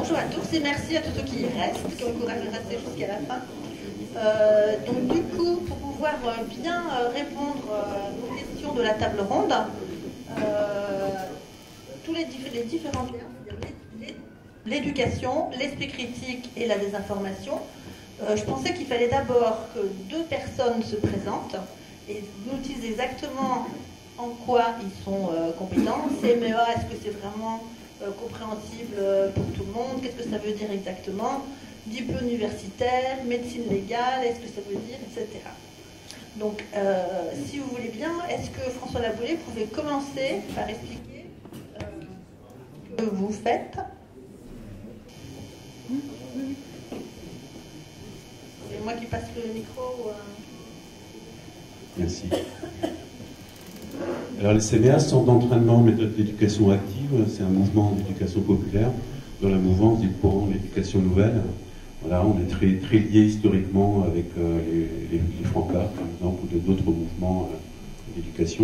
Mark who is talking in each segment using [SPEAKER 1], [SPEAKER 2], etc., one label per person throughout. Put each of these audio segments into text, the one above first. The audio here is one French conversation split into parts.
[SPEAKER 1] bonjour à tous et merci à tous ceux qui restent, qui ont le courage de rester jusqu'à la fin. Donc du coup, pour pouvoir bien répondre aux questions de la table ronde, tous les différents liens, l'éducation, l'esprit critique et la désinformation, je pensais qu'il fallait d'abord que deux personnes se présentent et nous disent exactement en quoi ils sont compétents. CMEA, est-ce que c'est vraiment compréhensible pour tout le monde? Qu'est-ce que ça veut dire exactement? Diplôme universitaire, médecine légale, est-ce que ça veut dire, etc. Donc, si vous voulez bien, est-ce que François Laboulé pouvait commencer par expliquer ce que vous faites? C'est moi qui passe le micro.
[SPEAKER 2] Merci. Alors les CMEA, Centre d'entraînement méthode d'éducation active, c'est un mouvement d'éducation populaire dans la mouvance du courant de l'éducation nouvelle. Voilà, on est très lié historiquement avec les Francards, par exemple, ou d'autres mouvements d'éducation.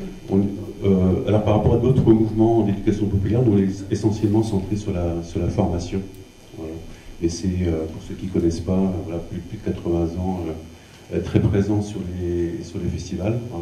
[SPEAKER 2] Alors par rapport à d'autres mouvements d'éducation populaire, nous on est essentiellement centrés sur la formation. Voilà. Et c'est, pour ceux qui ne connaissent pas, voilà, plus de 80 ans, très présent sur les festivals, hein,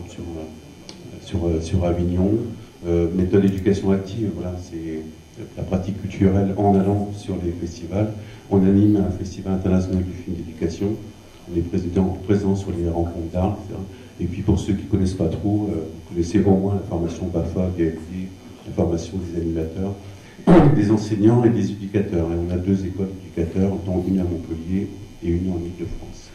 [SPEAKER 2] sur Avignon. Méthode d'éducation active, voilà, c'est la pratique culturelle en allant sur les festivals. On anime un festival international du film d'éducation. On est présent sur les rencontres d'art, etc. Et puis pour ceux qui ne connaissent pas trop, vous connaissez au moins la formation BAFA, BFD, la formation des animateurs, des enseignants et des éducateurs. Et on a deux écoles d'éducateurs, dont une à Montpellier et une en Île-de-France.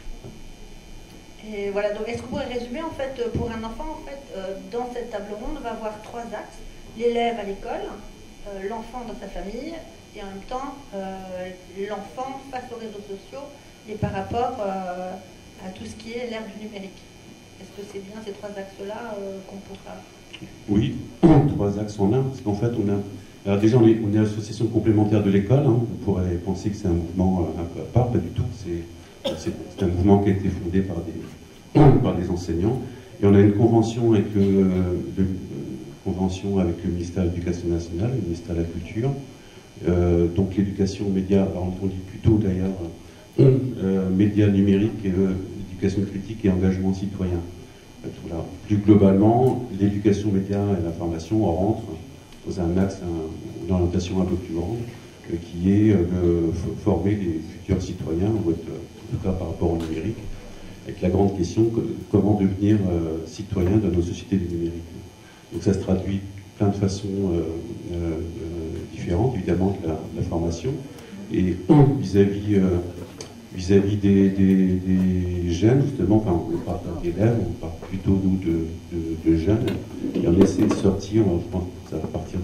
[SPEAKER 1] Et voilà, donc est-ce que vous pourriez résumer, en fait, pour un enfant, en fait, dans cette table ronde, on va avoir trois axes. L'élève à l'école, l'enfant dans sa famille, et en même temps, l'enfant face aux réseaux sociaux et par rapport à tout ce qui est l'ère du numérique. Est-ce que c'est bien ces trois axes-là qu'on pourra...
[SPEAKER 2] Oui, trois axes en un, parce qu'en fait, alors déjà, on est l'association complémentaire de l'école, hein. On pourrait penser que c'est un mouvement un peu à part, pas du tout. C'est un mouvement qui a été fondé par des enseignants. Et on a une convention avec le ministère de l'Éducation nationale, le ministère de la Culture. Donc l'éducation aux médias, alors on dit plutôt d'ailleurs médias numériques, éducation critique et engagement citoyen. Voilà. Plus globalement, l'éducation aux médias et l'information rentre dans un axe, une orientation un peu plus grande, qui est de former les futurs citoyens, en tout cas par rapport au numérique, avec la grande question comment devenir citoyen dans nos sociétés du numérique. Donc ça se traduit plein de façons différentes, évidemment, de la formation. Et vis-à-vis des jeunes, justement, enfin, on ne parle pas d'élèves, on parle plutôt, nous, de jeunes, et on essaie de sortir, je pense que ça va partir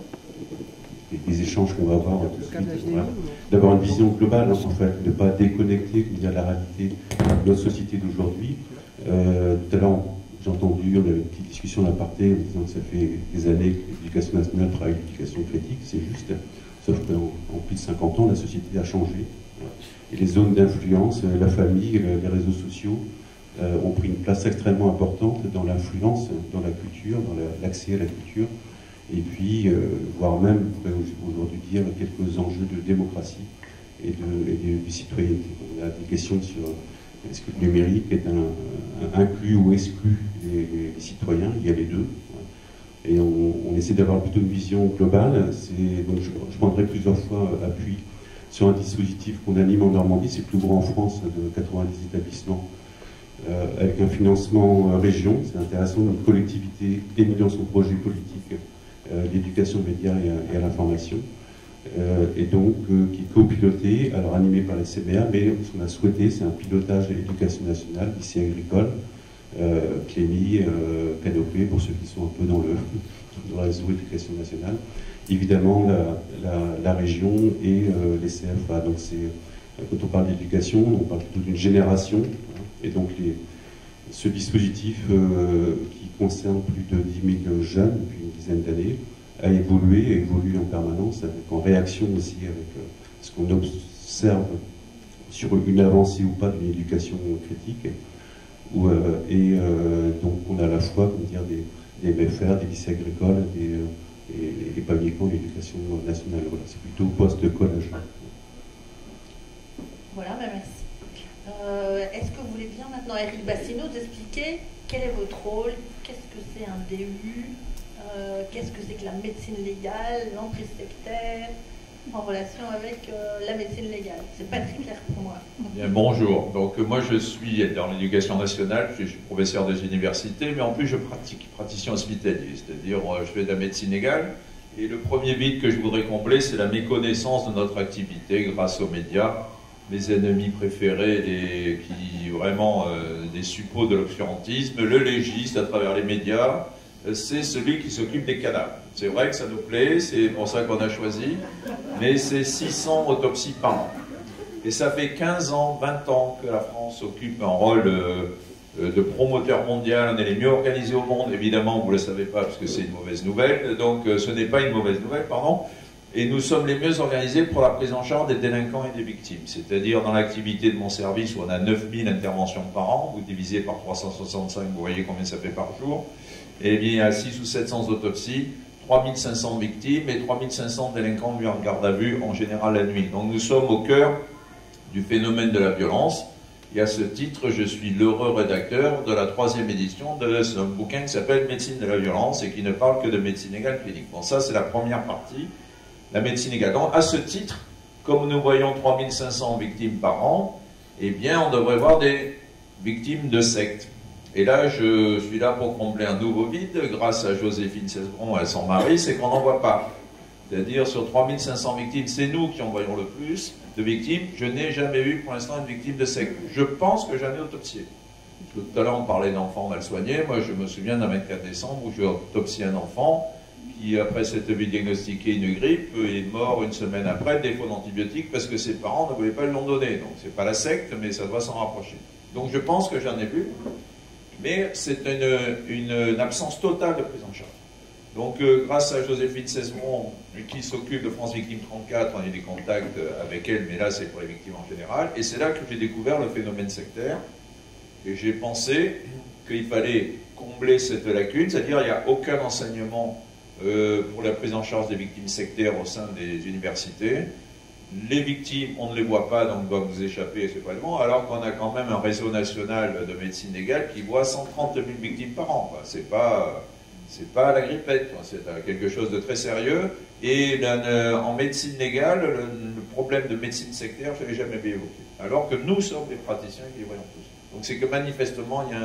[SPEAKER 2] des échanges qu'on va avoir tout de suite, voilà, d'avoir une vision globale, en fait, de ne pas déconnecter la réalité de notre société d'aujourd'hui. Tout à l'heure, j'ai entendu, on avait une petite discussion à l'aparté en disant que ça fait des années que l'éducation nationale travaille l'éducation critique, c'est juste, sauf qu'en plus de 50 ans, la société a changé. Et les zones d'influence, la famille, les réseaux sociaux ont pris une place extrêmement importante dans l'influence, dans la culture, dans l'accès à la culture, et puis, voire même, on pourrait aujourd'hui dire, quelques enjeux de démocratie et de citoyenneté. On a des questions sur est-ce que le numérique est inclus ou exclut les citoyens, il y a les deux. Et on essaie d'avoir plutôt une vision globale. Donc je prendrai plusieurs fois appui sur un dispositif qu'on anime en Normandie, c'est le plus grand en France, de 90 établissements, avec un financement région. C'est intéressant, une collectivité éminent son projet politique, l'éducation aux médias et à l'information, et donc qui est copiloté, alors animé par les CMEA, mais ce qu'on a souhaité, c'est un pilotage de l'éducation nationale, lycée agricole, Clémy, Canopé, pour ceux qui sont un peu dans le réseau éducation nationale. Évidemment, la région et les CFA. Donc, quand on parle d'éducation, on parle plutôt d'une génération. Hein, et donc, ce dispositif qui concerne plus de 10 000 jeunes depuis une dizaine d'années a évolué et évolue en permanence, en réaction aussi avec ce qu'on observe sur une avancée ou pas d'une éducation critique. Donc, on a à la fois, comment dire, des MFR, des lycées agricoles, et pas uniquement l'éducation nationale. Voilà, c'est plutôt post-collège.
[SPEAKER 1] Voilà, ben merci. Est-ce que vous voulez bien maintenant, Éric Bassino, nous expliquer quel est votre rôle, qu'est-ce que c'est un DU, qu'est-ce que c'est que la médecine légale, l'emprise sectaire, en relation avec la médecine légale? C'est pas très clair pour moi.
[SPEAKER 3] Bien, bonjour. Donc moi je suis dans l'éducation nationale, je suis professeur des universités, mais en plus je praticien hospitalier, c'est-à-dire je fais de la médecine légale. Et le premier vide que je voudrais combler, c'est la méconnaissance de notre activité grâce aux médias. Mes ennemis préférés, qui vraiment des suppôts de l'obscurantisme, le légiste à travers les médias, c'est celui qui s'occupe des cadavres. C'est vrai que ça nous plaît, c'est pour ça qu'on a choisi, mais c'est 600 autopsies par an. Et ça fait 15 ans, 20 ans que la France occupe un rôle de promoteur mondial. On est les mieux organisés au monde, évidemment, vous ne le savez pas parce que c'est une mauvaise nouvelle, donc ce n'est pas une mauvaise nouvelle, pardon. Et nous sommes les mieux organisés pour la prise en charge des délinquants et des victimes. C'est-à-dire dans l'activité de mon service où on a 9000 interventions par an, vous divisez par 365, vous voyez combien ça fait par jour. Et bien il y a 600 ou 700 autopsies, 3500 victimes et 3500 délinquants mis en garde à vue en général la nuit. Donc nous sommes au cœur du phénomène de la violence. Et à ce titre, je suis l'heureux rédacteur de la 3e édition de ce bouquin qui s'appelle Médecine de la violence et qui ne parle que de médecine légale clinique. Bon, ça c'est la première partie. La médecine légale. Donc, à ce titre, comme nous voyons 3500 victimes par an, eh bien, on devrait voir des victimes de sectes. Et là, je suis là pour combler un nouveau vide, grâce à Joséphine Cesbron et son mari, c'est qu'on n'en voit pas. C'est-à-dire, sur 3500 victimes, c'est nous qui en voyons le plus de victimes. Je n'ai jamais eu, pour l'instant, une victime de secte. Je pense que j'en ai autopsié. Tout à l'heure, on parlait d'enfants mal soignés. Moi, je me souviens d'un 24 décembre où j'ai autopsié un enfant qui, après s'être vu diagnostiquer une grippe, est mort une semaine après, défaut d'antibiotiques, parce que ses parents ne voulaient pas lui en donner. Donc c'est pas la secte, mais ça doit s'en rapprocher. Donc je pense que j'en ai vu, mais c'est une absence totale de prise en charge. Donc grâce à Joséphine Cesbron, qui s'occupe de France Victime 34, on a eu des contacts avec elle, mais là c'est pour les victimes en général, et c'est là que j'ai découvert le phénomène sectaire, et j'ai pensé qu'il fallait combler cette lacune, c'est-à-dire il n'y a aucun enseignement pour la prise en charge des victimes sectaires au sein des universités. Les victimes, on ne les voit pas, donc doivent nous échapper séparément, alors qu'on a quand même un réseau national de médecine légale qui voit 130 000 victimes par an. C'est pas la grippette, c'est quelque chose de très sérieux. Et en médecine légale, le problème de médecine sectaire, je ne l'ai jamais vu évoqué. Alors que nous sommes des praticiens qui les voyons tous. Donc c'est que manifestement, il y a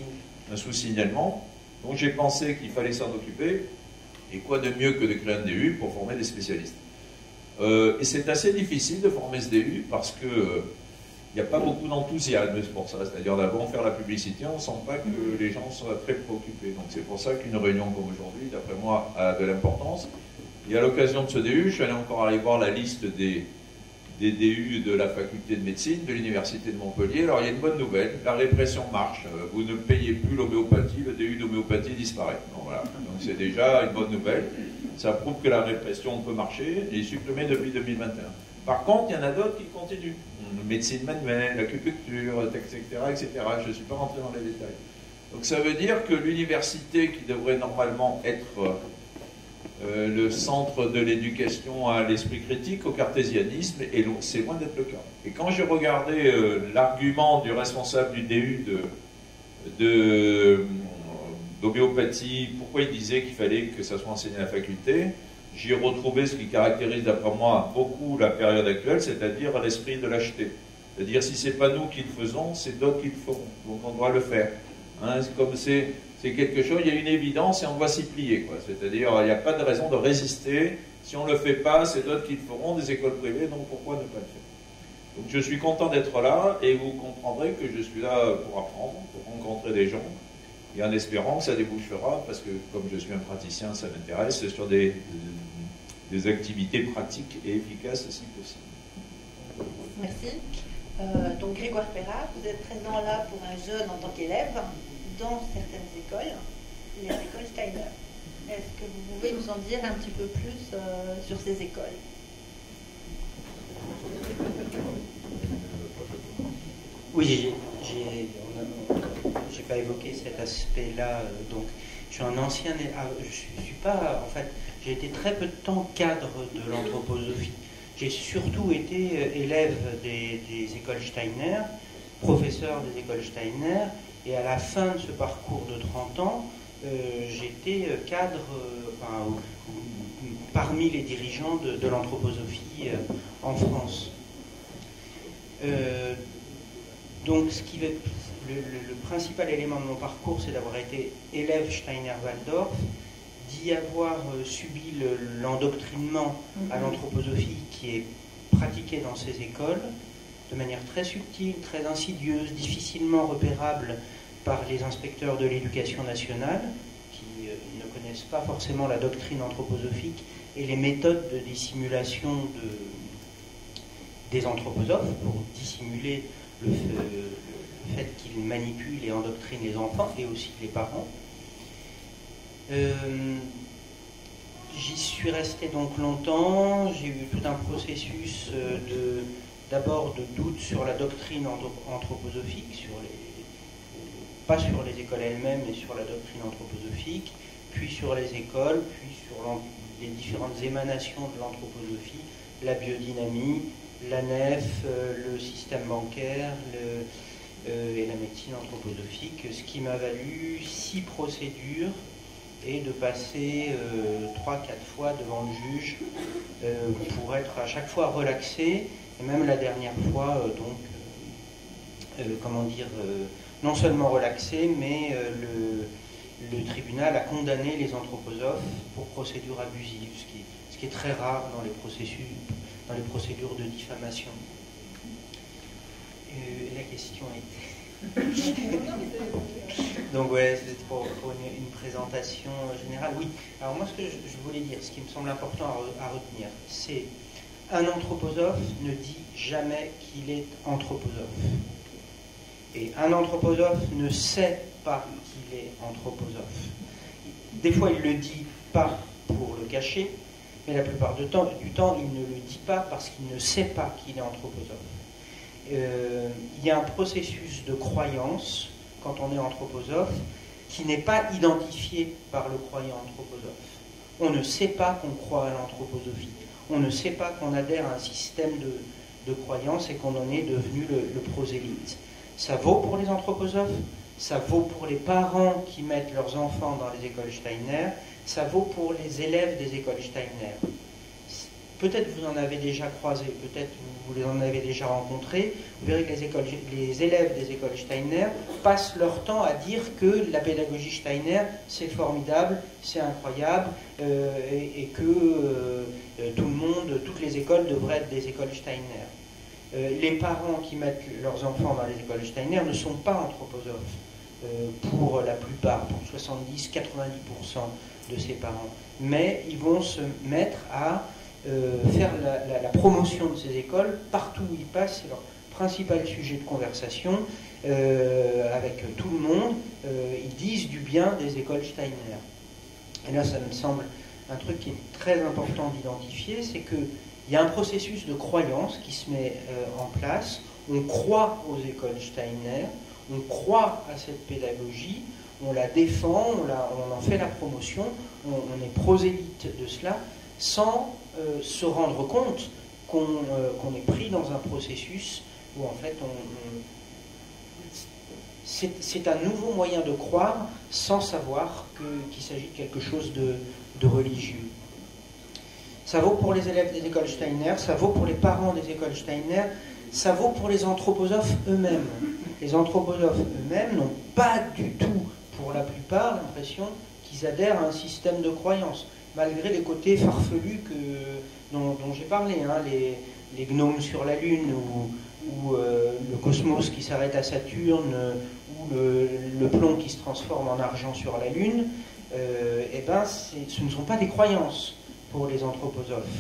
[SPEAKER 3] un sous-signalement. Donc j'ai pensé qu'il fallait s'en occuper. Et quoi de mieux que de créer un DU pour former des spécialistes. Et c'est assez difficile de former ce DU parce que il n'y a pas beaucoup d'enthousiasme pour ça. C'est-à-dire d'abord faire la publicité, on ne sent pas que les gens soient très préoccupés. Donc c'est pour ça qu'une réunion comme aujourd'hui, d'après moi, a de l'importance. Et à l'occasion de ce DU, je suis allé encore aller voir la liste des DU de la faculté de médecine de l'université de Montpellier. Alors il y a une bonne nouvelle, la répression marche. Vous ne payez plus l'homéopathie, le DU d'homéopathie disparaît. Bon, voilà. Donc c'est déjà une bonne nouvelle. Ça prouve que la répression peut marcher et est supprimée depuis 2021. Par contre, il y en a d'autres qui continuent. Médecine manuelle, acupuncture, etc., etc. Je ne suis pas rentré dans les détails. Donc ça veut dire que l'université, qui devrait normalement être le centre de l'éducation à l'esprit critique, au cartésianisme, et c'est loin d'être le cas. Et quand j'ai regardé l'argument du responsable du DU d'homéopathie, pourquoi il disait qu'il fallait que ça soit enseigné à la faculté, j'ai retrouvé ce qui caractérise d'après moi beaucoup la période actuelle, c'est-à-dire l'esprit de lâcheté. C'est-à-dire si ce n'est pas nous qui le faisons, c'est d'autres qui le feront. Donc on doit le faire. Hein, comme c'est quelque chose, il y a une évidence et on doit s'y plier. C'est-à-dire il n'y a pas de raison de résister. Si on ne le fait pas, c'est d'autres qui le feront, des écoles privées, donc pourquoi ne pas le faire? Donc je suis content d'être là et vous comprendrez que je suis là pour apprendre, pour rencontrer des gens. Et en espérant que ça débouchera, parce que comme je suis un praticien, ça m'intéresse, sur des activités pratiques et efficaces si possible.
[SPEAKER 1] Merci. Donc Grégoire Perrat, vous êtes présent là pour un jeune en tant qu'élève dans certaines écoles, les écoles Steiner. Est-ce que vous pouvez nous en dire un petit peu plus sur ces écoles?
[SPEAKER 4] Oui, j'ai pas évoqué cet aspect-là. Donc, je suis un ancien. Je suis pas. En fait, j'ai été très peu de temps cadre de l'anthroposophie. J'ai surtout été élève des écoles Steiner, professeur des écoles Steiner, et à la fin de ce parcours de 30 ans, j'étais cadre parmi les dirigeants de l'anthroposophie en France. Donc le principal élément de mon parcours, c'est d'avoir été élève Steiner-Waldorf, d'y avoir subi l'endoctrinement à l'anthroposophie qui est pratiqué dans ces écoles de manière très subtile, très insidieuse, difficilement repérable par les inspecteurs de l'éducation nationale qui ne connaissent pas forcément la doctrine anthroposophique et les méthodes de dissimulation des anthroposophes pour dissimuler le fait qu'ils manipulent et endoctrinent les enfants et aussi les parents. J'y suis resté donc longtemps, j'ai eu tout un processus d'abord de doute sur la doctrine anthroposophique, pas sur les écoles elles-mêmes, mais sur la doctrine anthroposophique, puis sur les écoles, puis sur les différentes émanations de l'anthroposophie, la biodynamie, la nef, le système bancaire et la médecine anthroposophique, ce qui m'a valu 6 procédures et de passer 3-4 fois devant le juge pour être à chaque fois relaxé, et même la dernière fois, non seulement relaxé, mais le tribunal a condamné les anthroposophes pour procédure abusive, ce qui est très rare dans les procédures de diffamation. La question était... Donc ouais, c'est pour une présentation générale. Oui, alors moi ce que je voulais dire, ce qui me semble important à retenir, c'est un anthroposophe ne dit jamais qu'il est anthroposophe. Et un anthroposophe ne sait pas qu'il est anthroposophe. Des fois il le dit pas pour le cacher, mais la plupart du temps il ne le dit pas parce qu'il ne sait pas qu'il est anthroposophe. Il y a un processus de croyance quand on est anthroposophe qui n'est pas identifié par le croyant anthroposophe. On ne sait pas qu'on croit à l'anthroposophie. On ne sait pas qu'on adhère à un système de croyance et qu'on en est devenu le prosélyte. Ça vaut pour les anthroposophes, ça vaut pour les parents qui mettent leurs enfants dans les écoles Steiner, ça vaut pour les élèves des écoles Steiner. Peut-être vous en avez déjà croisé, peut-être vous les en avez déjà rencontrés. Vous verrez que les élèves des écoles Steiner passent leur temps à dire que la pédagogie Steiner, c'est formidable, c'est incroyable, et que tout le monde, toutes les écoles devraient être des écoles Steiner. Les parents qui mettent leurs enfants dans les écoles Steiner ne sont pas anthroposophes, pour la plupart, pour 70-90% de ces parents. Mais ils vont se mettre à faire la promotion de ces écoles partout où ils passent. C'est leur principal sujet de conversation avec tout le monde. Ils disent du bien des écoles Steiner. Et là, ça me semble un truc qui est très important d'identifier, c'est qu'il y a un processus de croyance qui se met en place. On croit aux écoles Steiner, on croit à cette pédagogie, on la défend, on en fait la promotion, on est prosélyte de cela, sans se rendre compte qu'on est pris dans un processus où en fait c'est un nouveau moyen de croire sans savoir qu'il s'agit de quelque chose de religieux. Ça vaut pour les élèves des écoles Steiner, ça vaut pour les parents des écoles Steiner, ça vaut pour les anthroposophes eux-mêmes. Les anthroposophes eux-mêmes n'ont pas du tout, pour la plupart, l'impression qu'ils adhèrent à un système de croyance, malgré les côtés farfelus dont j'ai parlé, hein, les gnomes sur la Lune, ou le cosmos qui s'arrête à Saturne, ou le plomb qui se transforme en argent sur la Lune, ce ne sont pas des croyances pour les anthroposophes.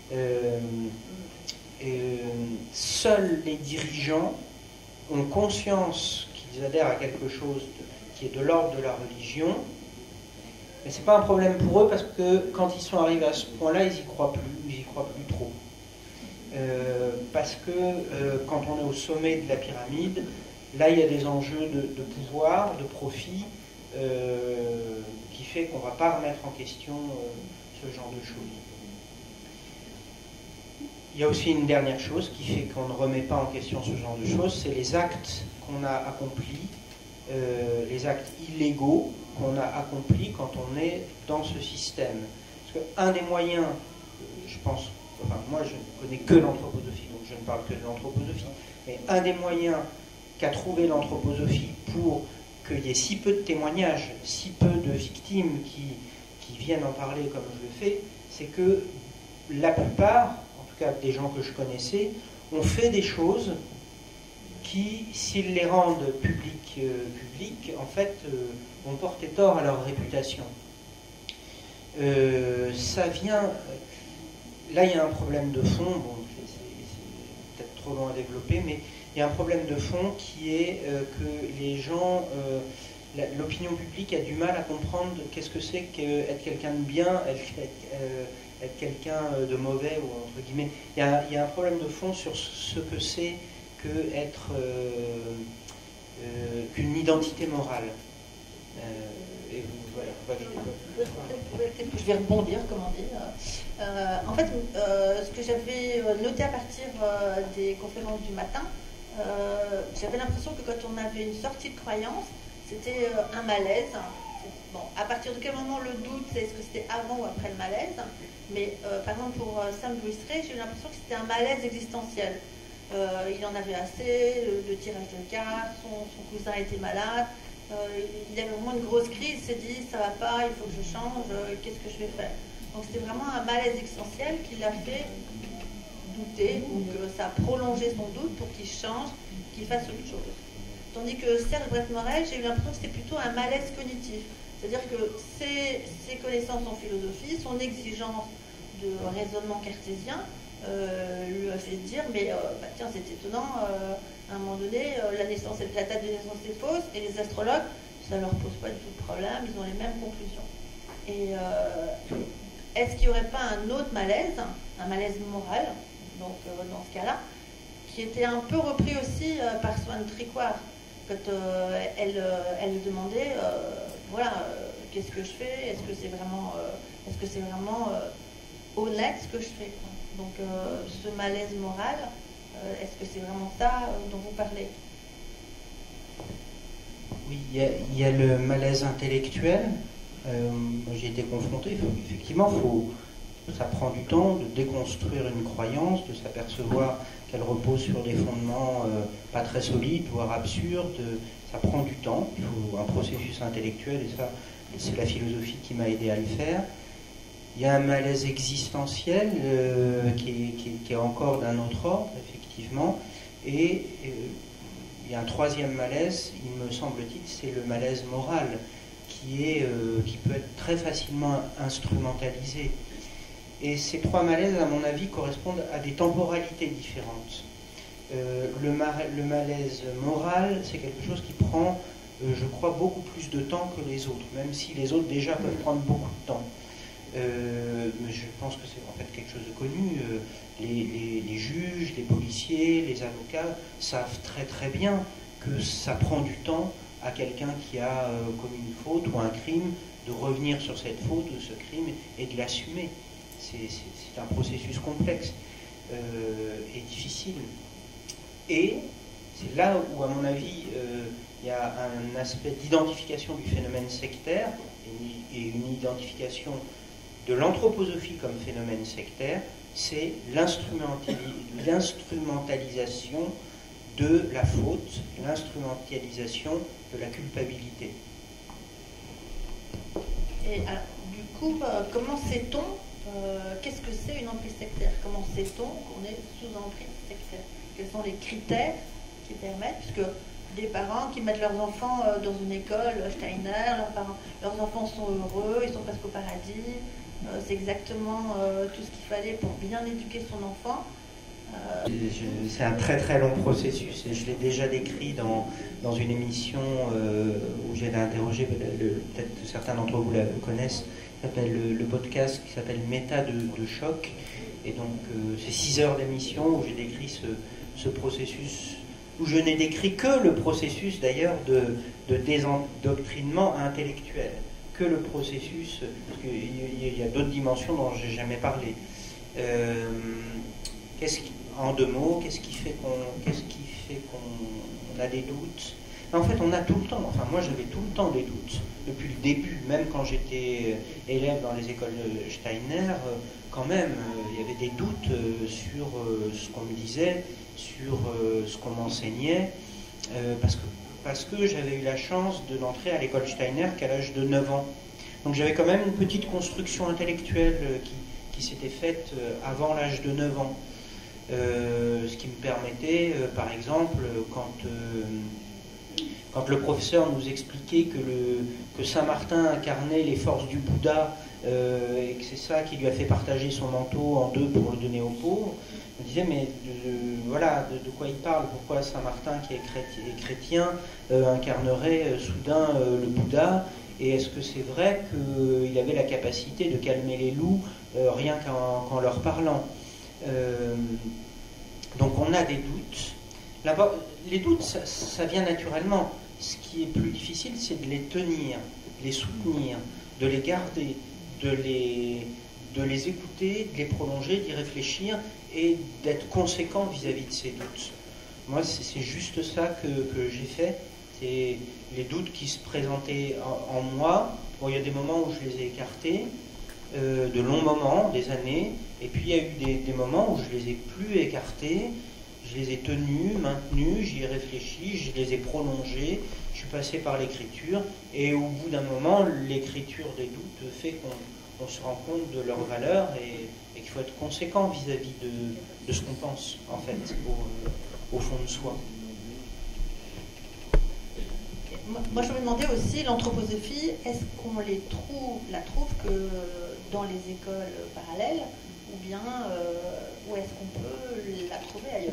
[SPEAKER 4] Seuls les dirigeants ont conscience qu'ils adhèrent à quelque chose qui est de l'ordre de la religion, mais ce n'est pas un problème pour eux parce que quand ils sont arrivés à ce point-là, ils n'y croient plus trop. Parce que quand on est au sommet de la pyramide, là il y a des enjeux de pouvoir, de profit, qui fait qu'on ne va pas remettre en question ce genre de choses. Il y a aussi une dernière chose qui fait qu'on ne remet pas en question ce genre de choses, c'est les actes qu'on a accomplis, les actes illégaux qu'on a accomplis quand on est dans ce système. Parce qu'un des moyens, je pense, enfin moi je ne connais que l'anthroposophie, donc je ne parle que de l'anthroposophie, mais un des moyens qu'a trouvé l'anthroposophie pour qu'il y ait si peu de témoignages, si peu de victimes qui viennent en parler comme je le fais, c'est que la plupart, en tout cas des gens que je connaissais, ont fait des choses qui, s'ils les rendent publiques, en fait, vont porter tort à leur réputation. Ça vient... Là, il y a un problème de fond, bon, c'est peut-être trop long à développer, mais il y a un problème de fond qui est que les gens... l'opinion publique a du mal à comprendre qu'est-ce que c'est qu'être quelqu'un de bien, être quelqu'un de mauvais, ou entre guillemets. Il y a un problème de fond sur ce que c'est qu'une identité morale. Et voilà,
[SPEAKER 1] je vais rebondir, comment dire. En fait, ce que j'avais noté à partir des conférences du matin, j'avais l'impression que quand on avait une sortie de croyance, c'était un malaise. Bon, à partir de quel moment le doute, c'est est-ce que c'était avant ou après le malaise? Mais par exemple pour Sam Louis-Ray, j'ai eu l'impression que c'était un malaise existentiel. Il en avait assez, le tirage de cartes, son cousin était malade, il avait vraiment une grosse crise, il s'est dit ça va pas, il faut que je change, qu'est-ce que je vais faire? Donc c'était vraiment un malaise existentiel qui l'a fait douter, ou que ça a prolongé son doute pour qu'il change, qu'il fasse autre chose. Tandis que Serge Brett-Morel, j'ai eu l'impression que c'était plutôt un malaise cognitif. C'est-à-dire que ses connaissances en philosophie, son exigence de raisonnement cartésien, lui a fait dire, mais tiens, c'est étonnant, à un moment donné, la date de naissance est fausse, et les astrologues, ça ne leur pose pas du tout de problème, ils ont les mêmes conclusions. Et est-ce qu'il n'y aurait pas un autre malaise, un malaise moral, donc dans ce cas-là, qui était un peu repris aussi par Swan Tricoire, quand elle demandait, voilà, qu'est-ce que je fais? Est-ce que c'est vraiment, honnête ce que je fais? Donc ce malaise moral, est-ce que c'est vraiment ça dont vous parlez?
[SPEAKER 4] Oui, il y a le malaise intellectuel. J'ai été confronté, effectivement, ça prend du temps de déconstruire une croyance, de s'apercevoir qu'elle repose sur des fondements pas très solides, voire absurdes. Ça prend du temps, il faut un processus intellectuel, et ça, c'est la philosophie qui m'a aidé à le faire. Il y a un malaise existentiel qui est encore d'un autre ordre, effectivement, et il y a un troisième malaise, il me semble-t-il, c'est le malaise moral, qui peut être très facilement instrumentalisé. Et ces trois malaises, à mon avis, correspondent à des temporalités différentes. Le malaise moral, c'est quelque chose qui prend, je crois, beaucoup plus de temps que les autres, même si les autres déjà peuvent prendre beaucoup de temps. Mais je pense que c'est en fait quelque chose de connu. Les juges, les policiers, les avocats savent très très bien que ça prend du temps à quelqu'un qui a commis une faute ou un crime de revenir sur cette faute ou ce crime et de l'assumer. C'est un processus complexe et difficile. Et c'est là où, à mon avis, il y a un aspect d'identification du phénomène sectaire et une identification de l'anthroposophie comme phénomène sectaire, c'est l'instrumentalisation de la faute, l'instrumentalisation de la culpabilité.
[SPEAKER 1] Et alors, du coup, comment sait-on qu'est-ce que c'est une emprise sectaire? Comment sait-on qu'on est sous emprise sectaire? Quels sont les critères qui permettent, puisque des parents qui mettent leurs enfants dans une école Steiner, leurs enfants sont heureux, ils sont presque au paradis, c'est exactement tout ce qu'il fallait pour bien éduquer son enfant.
[SPEAKER 4] C'est un très très long processus et je l'ai déjà décrit dans une émission où j'ai interrogé, peut-être certains d'entre vous le connaissent, le podcast qui s'appelle Méta de choc, et donc c'est 6 heures d'émission où j'ai décrit ce processus, où je n'ai décrit que le processus d'ailleurs de désendoctrinement intellectuel, que le processus, parce qu'il y a d'autres dimensions dont j'ai jamais parlé. En 2 mots, qu'est-ce qui fait qu'on a des doutes? En fait, on a tout le temps, enfin moi j'avais tout le temps des doutes, depuis le début, même quand j'étais élève dans les écoles Steiner, quand même, il y avait des doutes sur ce qu'on me disait, sur ce qu'on m'enseignait, parce que j'avais eu la chance de n'entrer à l'école Steiner qu'à l'âge de 9 ans. Donc j'avais quand même une petite construction intellectuelle qui s'était faite avant l'âge de 9 ans. Ce qui me permettait, par exemple, quand le professeur nous expliquait que Saint-Martin incarnait les forces du Bouddha et que c'est ça qui lui a fait partager son manteau en 2 pour le donner aux pauvres, je me disais, mais voilà, de quoi il parle? Pourquoi Saint-Martin, qui est chrétien, incarnerait soudain le Bouddha? Et est-ce que c'est vrai qu'il avait la capacité de calmer les loups rien qu'en leur parlant? Donc on a des doutes. Là-bas, les doutes, ça vient naturellement. Ce qui est plus difficile, c'est de les tenir, de les soutenir, de les garder, de les écouter, de les prolonger, d'y réfléchir et d'être conséquent vis-à-vis de ces doutes. Moi, c'est juste ça que j'ai fait. C'est les doutes qui se présentaient en moi. Bon, il y a des moments où je les ai écartés, de longs moments, des années, et puis il y a eu des moments où je les ai plus écartés, je les ai tenus, maintenus, j'y ai réfléchi, je les ai prolongés, je suis passé par l'écriture, et au bout d'un moment, l'écriture des doutes fait qu'on se rend compte de leur valeur et qu'il faut être conséquent vis-à-vis de ce qu'on pense, en fait, au fond de soi.
[SPEAKER 1] Moi, je me demandais aussi, l'anthroposophie, est-ce qu'on la trouve que dans les écoles parallèles, ou bien où est-ce qu'on peut la trouver ailleurs?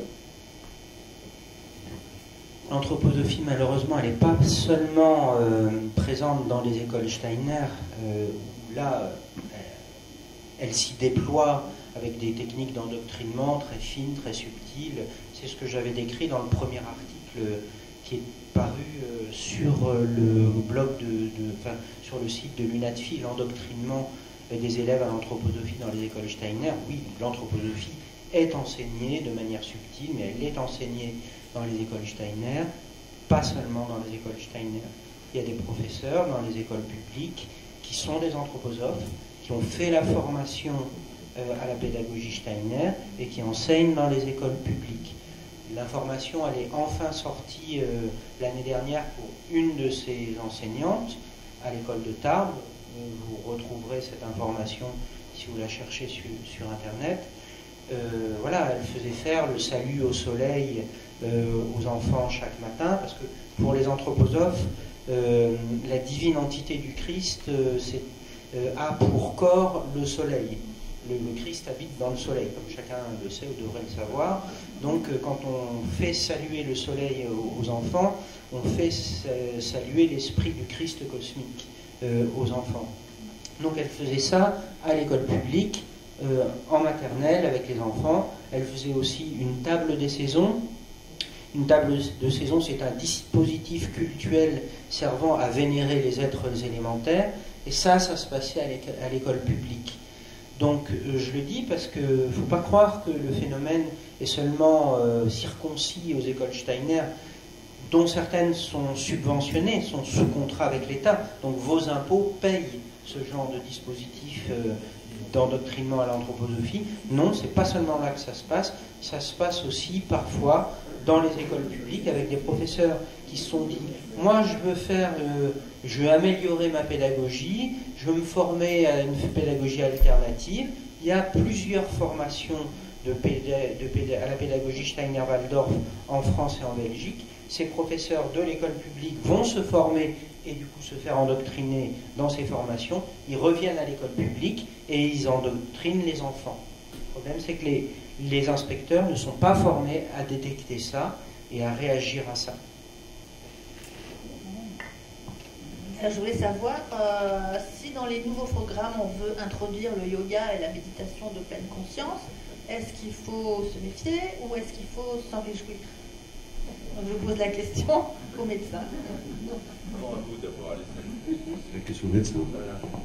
[SPEAKER 4] L'anthroposophie, malheureusement, elle n'est pas seulement présente dans les écoles Steiner, où là, elle s'y déploie avec des techniques d'endoctrinement très fines, très subtiles. C'est ce que j'avais décrit dans le premier article qui est paru sur le blog sur le site de l'UNATFI, l'endoctrinement des élèves à l'anthroposophie dans les écoles Steiner. Oui, l'anthroposophie est enseignée de manière subtile, mais elle est enseignée dans les écoles Steiner, pas seulement dans les écoles Steiner. Il y a des professeurs dans les écoles publiques qui sont des anthroposophes, qui ont fait la formation à la pédagogie Steiner et qui enseignent dans les écoles publiques. L'information, elle est enfin sortie l'année dernière pour une de ces enseignantes à l'école de Tarbes. Vous retrouverez cette information si vous la cherchez sur Internet. Voilà, elle faisait faire le salut au soleil aux enfants chaque matin, parce que pour les anthroposophes, la divine entité du Christ a pour corps le soleil. Le Christ habite dans le soleil, comme chacun le sait ou devrait le savoir. Donc quand on fait saluer le soleil aux enfants, on fait saluer l'esprit du Christ cosmique aux enfants. Donc elle faisait ça à l'école publique, en maternelle avec les enfants. Elle faisait aussi une table des saisons. Une table de saison, c'est un dispositif cultuel servant à vénérer les êtres élémentaires. Et ça se passait à l'école publique. Donc je le dis parce qu'il ne faut pas croire que le phénomène est seulement circoncis aux écoles Steiner, dont certaines sont subventionnées, sont sous contrat avec l'État. Donc vos impôts payent ce genre de dispositif d'endoctrinement à l'anthroposophie. Non, c'est pas seulement là que ça se passe aussi parfois dans les écoles publiques avec des professeurs qui se sont dit « Moi, je veux améliorer ma pédagogie, je veux me former à une pédagogie alternative. » Il y a plusieurs formations à la pédagogie Steiner-Waldorf en France et en Belgique. Ces professeurs de l'école publique vont se former et du coup se faire endoctriner dans ces formations. Ils reviennent à l'école publique et ils endoctrinent les enfants. Le problème, c'est que les inspecteurs ne sont pas formés à détecter ça et à réagir à ça.
[SPEAKER 1] Je voulais savoir si dans les nouveaux programmes on veut introduire le yoga et la méditation de pleine conscience, est-ce qu'il faut se méfier ou est-ce qu'il faut s'en réjouir? Je pose la question aux médecins.
[SPEAKER 2] La question au médecin.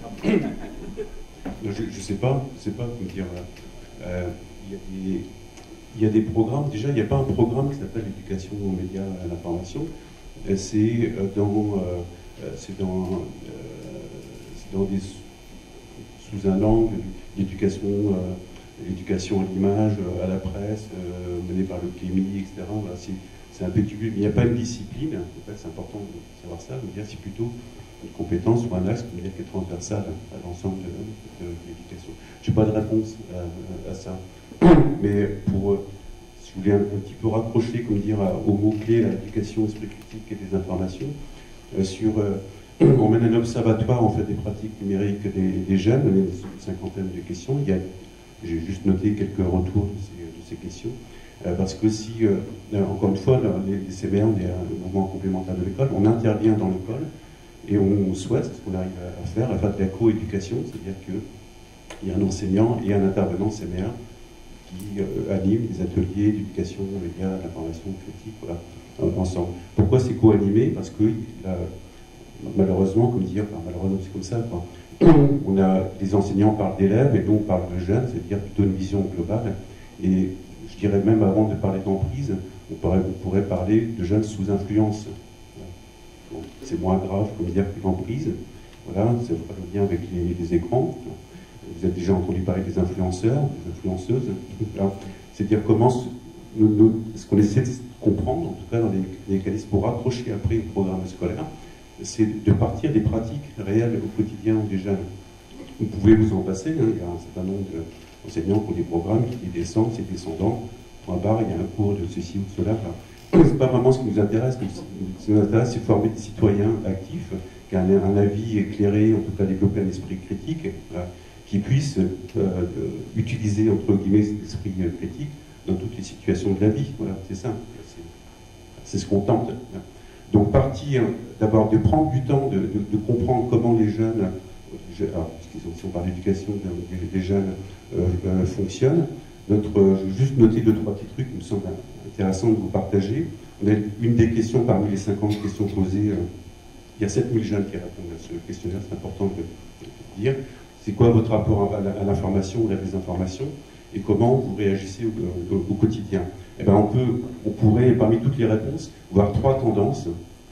[SPEAKER 2] Je ne sais pas comment dire. il y a des programmes, déjà il n'y a pas un programme qui s'appelle l'éducation aux médias et à l'information, c'est sous un angle d'éducation, l'éducation à l'image, à la presse, menée par le CLEMI, etc. Voilà, c'est un peu tubule, mais il n'y a pas une discipline, en fait, c'est important de savoir ça, mais c'est plutôt une compétence ou un axe qui est transversal à l'ensemble de l'éducation. Je n'ai pas de réponse à ça, mais pour, si vous voulez, un petit peu raccrocher, comme dire, aux mots-clés, à l'éducation, l'esprit critique et des informations, on mène un observatoire en fait, des pratiques numériques des jeunes, on a une cinquantaine de questions. J'ai juste noté quelques retours de ces questions. Parce que si, encore une fois, les CBR, on est un mouvement complémentaire de l'école, on intervient dans l'école et on souhaite, c'est ce qu'on arrive à faire de la coéducation, c'est-à-dire qu'il y a un enseignant et un intervenant CBR qui animent des ateliers d'éducation, médias, d'information critique, voilà, ensemble. Pourquoi c'est co-animé? Parce que malheureusement, comme dire, enfin, malheureusement c'est comme ça, quoi. On a des enseignants parlent d'élèves et donc on parle de jeunes, c'est-à-dire plutôt une vision globale. Et je dirais même avant de parler d'emprise, on pourrait parler de jeunes sous influence. Bon, c'est moins grave comme dire que l'emprise. Voilà, ça fera le lien avec les écrans. Vous avez déjà entendu parler des influenceurs, des influenceuses. C'est-à-dire comment ce qu'on essaie de comprendre, en tout cas dans les mécanismes pour rapprocher après le programme scolaire, c'est de partir des pratiques réelles au quotidien des jeunes. Vous pouvez vous en passer, hein, il y a un certain nombre d'enseignants qui ont des programmes qui descendent, c'est descendant, point barre, il y a un cours de ceci ou de cela. C'est pas vraiment ce qui nous intéresse. Ce qui nous intéresse, c'est former des citoyens actifs, qui ont un avis éclairé, en tout cas développer un esprit critique, qui puissent utiliser, entre guillemets, cet esprit critique dans toutes les situations de la vie. Voilà, c'est ça. C'est ce qu'on tente. Donc partir, d'abord de prendre du temps de comprendre comment les jeunes, alors, si on parle d'éducation des jeunes, fonctionnent. Juste noter 2-3 petits trucs qui me semblent intéressants de vous partager. On a une des questions parmi les 50 questions posées, il y a 7000 jeunes qui répondent à ce questionnaire, c'est important de le dire. C'est quoi votre rapport à l'information ou à la désinformation et comment vous réagissez au quotidien? Eh ben on pourrait, parmi toutes les réponses, voir 3 tendances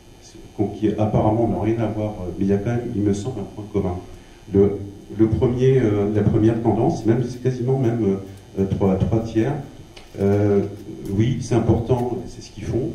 [SPEAKER 2] qui apparemment n'ont rien à voir, mais il y a quand même, il me semble, un point commun. La première tendance, c'est quasiment même 3 tiers, oui, c'est important, c'est ce qu'ils font,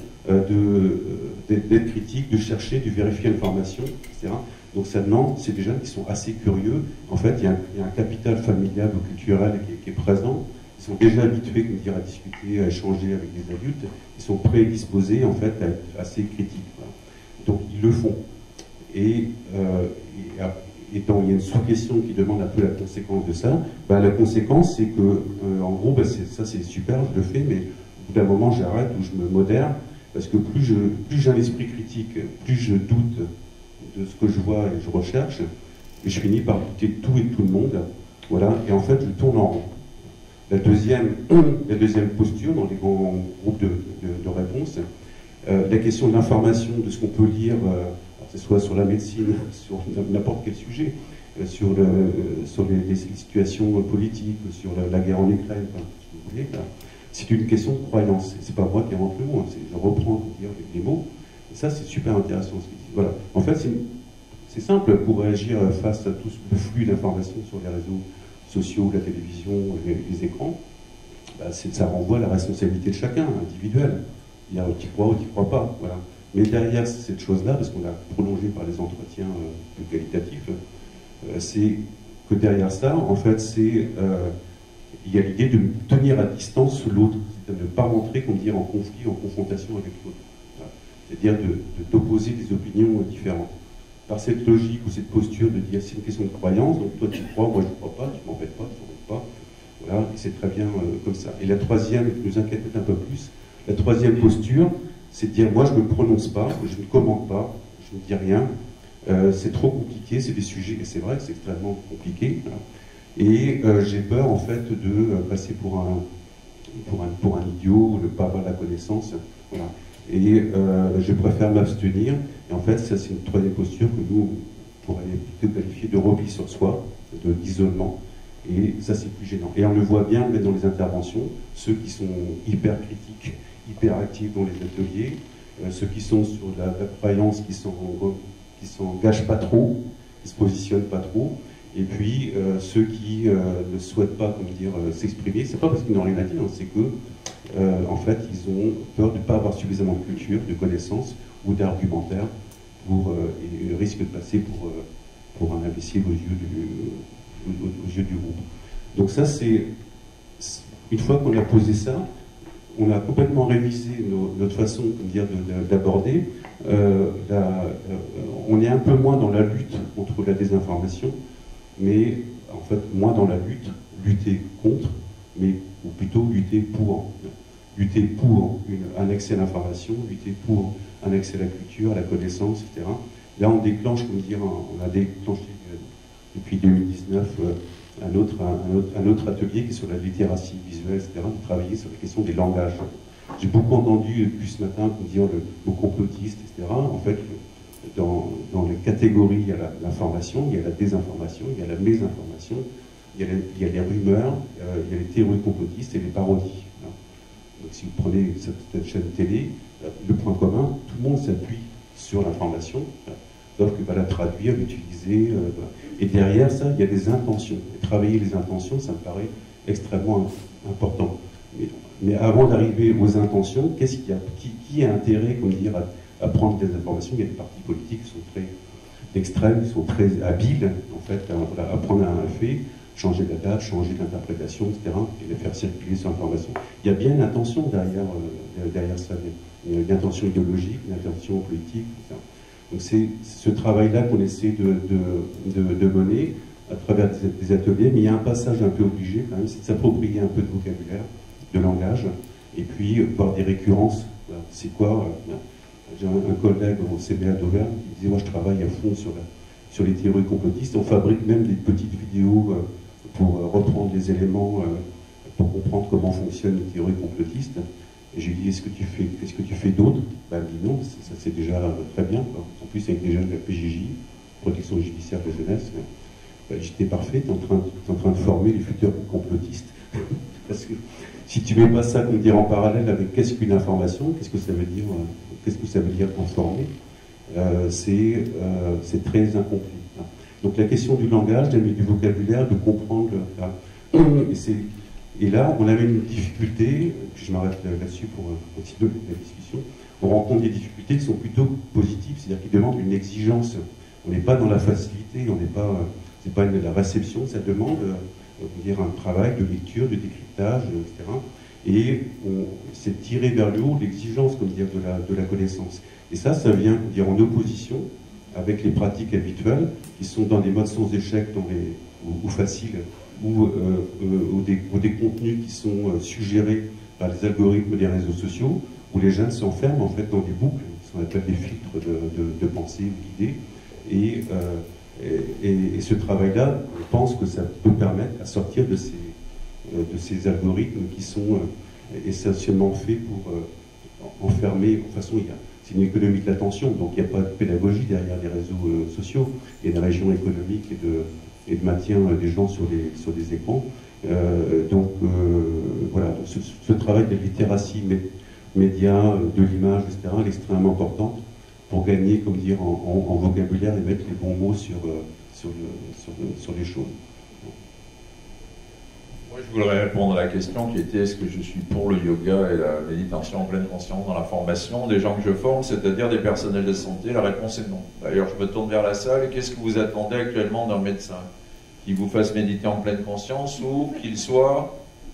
[SPEAKER 2] d'être critique, de chercher, de vérifier l'information, etc. Donc ça demande, c'est des jeunes qui sont assez curieux. En fait, il y a un capital familial ou culturel qui est présent. Ils sont déjà habitués, comme dire, à discuter, à échanger avec des adultes. Ils sont prédisposés, en fait, à être assez critiques. Voilà. Donc ils le font. Et il y a une sous-question qui demande un peu la conséquence de ça. La conséquence, c'est que, en gros, ça c'est super, je le fais, mais au bout d'un moment, j'arrête ou je me modère, parce que plus j'ai un esprit critique, plus je doute de ce que je vois et je recherche, et je finis par douter de tout et de tout le monde. Voilà, et en fait, je tourne en rond. La deuxième posture, dans les grands groupes de réponses, la question de l'information, de ce qu'on peut lire, que ce soit sur la médecine, sur n'importe quel sujet, sur les situations politiques, sur la guerre en Ukraine, enfin, ce que vous voulez, c'est une question de croyance. C'est pas moi qui invente le mot, je reprends les mots, et ça c'est super intéressant ce qu'ils disent. Voilà. En fait, c'est simple pour réagir face à tout le flux d'informations sur les réseaux sociaux, la télévision, les écrans. Ça renvoie à la responsabilité de chacun, individuelle. Il y a qui croit ou qui ne croit pas. Voilà. Mais derrière cette chose-là, parce qu'on l'a prolongé par les entretiens plus qualitatifs, c'est que derrière ça, en fait, il y a l'idée de tenir à distance l'autre, c'est-à-dire de ne pas rentrer, comme dire, en conflit, en confrontation avec l'autre. Voilà. C'est-à-dire d'opposer des opinions différentes. Par cette logique ou cette posture de dire c'est une question de croyance, donc toi tu crois, moi je ne crois pas, tu m'embêtes pas, tu m'embêtes pas. Voilà, et c'est très bien comme ça. Et la troisième, qui nous inquiète un peu plus, la troisième posture, c'est de dire moi je ne me prononce pas, je ne commente pas, je ne dis rien, c'est trop compliqué, c'est des sujets, et c'est vrai que c'est extrêmement compliqué, voilà. Et j'ai peur en fait de passer pour un idiot, de ne pas avoir la connaissance, voilà. Et je préfère m'abstenir, et en fait ça c'est une troisième posture que nous on pourrait plutôt qualifier de repli sur soi, d'isolement, Et ça, c'est plus gênant. Et on le voit bien même dans les interventions, ceux qui sont hyper critiques, hyper actifs dans les ateliers, ceux qui sont sur la croyance, qui s'engagent pas trop, qui se positionnent pas trop, et puis ceux qui ne souhaitent pas, s'exprimer. C'est pas parce qu'ils n'ont rien à dire, c'est que en fait, ils ont peur de ne pas avoir suffisamment de culture, de connaissances ou d'argumentaire et risquent de passer pour un imbécile aux yeux du groupe. Donc ça, c'est une fois qu'on a posé ça, on a complètement révisé notre façon d'aborder. On est un peu moins dans la lutte contre la désinformation, mais en fait moins dans la lutter contre, ou plutôt lutter pour. Lutter pour un accès à l'information, lutter pour un accès à la culture, à la connaissance, etc. Là, on déclenche, on a déclenché depuis 2019 un autre atelier qui est sur la littératie visuelle, etc., de travailler sur la question des langages. J'ai beaucoup entendu depuis ce matin dire le mot complotiste, etc. En fait, dans les catégories, il y a l'information, il y a la désinformation, il y a la mésinformation, il y a les rumeurs, il y a les théories complotistes et les parodies. Donc si vous prenez cette chaîne télé, le point commun, tout le monde s'appuie sur l'information, sauf que la traduire, l'utiliser, et derrière ça, il y a des intentions. Et travailler les intentions, ça me paraît extrêmement important. Mais avant d'arriver aux intentions, qui a intérêt, à prendre des informations? Il y a des partis politiques qui sont très extrêmes, qui sont très habiles, en fait, à prendre un fait, changer la date, changer d'interprétation, etc., et les faire circuler sur l'information. Il y a bien une intention derrière ça, une intention idéologique, une intention politique, etc. Donc c'est ce travail-là qu'on essaie de mener à travers des ateliers, mais il y a un passage un peu obligé quand même, c'est de s'approprier un peu de vocabulaire, de langage, et puis voir des récurrences. C'est quoi j'ai un collègue au CBA d'Auvergne qui disait, moi je travaille à fond sur les théories complotistes, on fabrique même des petites vidéos pour reprendre des éléments, pour comprendre comment fonctionnent les théories complotistes. Et j'ai dit, est-ce que tu fais d'autres? Ben, il dit non, ça c'est déjà très bien. Quoi. En plus, avec des jeunes de la PJJ, Protection judiciaire de la jeunesse, ben, j'étais parfait, tu es en train de former les futurs complotistes. Parce que si tu mets pas ça, en parallèle avec qu'est-ce qu'une information, qu'est-ce que ça veut dire informer, c'est très incomplet. Donc la question du langage, du vocabulaire, de comprendre. Et là, on avait une difficulté, puis je m'arrête là-dessus pour continuer la discussion, on rencontre des difficultés qui sont plutôt positives, c'est-à-dire qui demandent une exigence. On n'est pas dans la facilité, c'est pas la réception, ça demande un travail de lecture, de décryptage, etc. Et c'est tirer vers le haut l'exigence de la connaissance. Et ça vient en opposition avec les pratiques habituelles qui sont dans des modes sans échec ou faciles, ou des contenus qui sont suggérés par les algorithmes des réseaux sociaux, où les jeunes s'enferment en fait dans des boucles, ce qu'on appelle des filtres de pensée ou d'idées. Et ce travail-là, je pense que ça peut permettre à sortir de ces algorithmes qui sont essentiellement faits pour enfermer. De toute façon, c'est une économie de l'attention, donc il n'y a pas de pédagogie derrière les réseaux sociaux. Il y a une région économique et de maintien des gens sur des écrans. Voilà, donc ce travail de littératie média, de l'image, etc., est extrêmement important pour gagner, en vocabulaire et mettre les bons mots sur les choses.
[SPEAKER 3] Moi, je voudrais répondre à la question qui était est-ce que je suis pour le yoga et la méditation en pleine conscience dans la formation des gens que je forme, c'est-à-dire des personnels de santé? La réponse est non. D'ailleurs, je me tourne vers la salle. Qu'est-ce que vous attendez actuellement d'un médecin? Qu'il vous fasse méditer en pleine conscience ou qu'il soit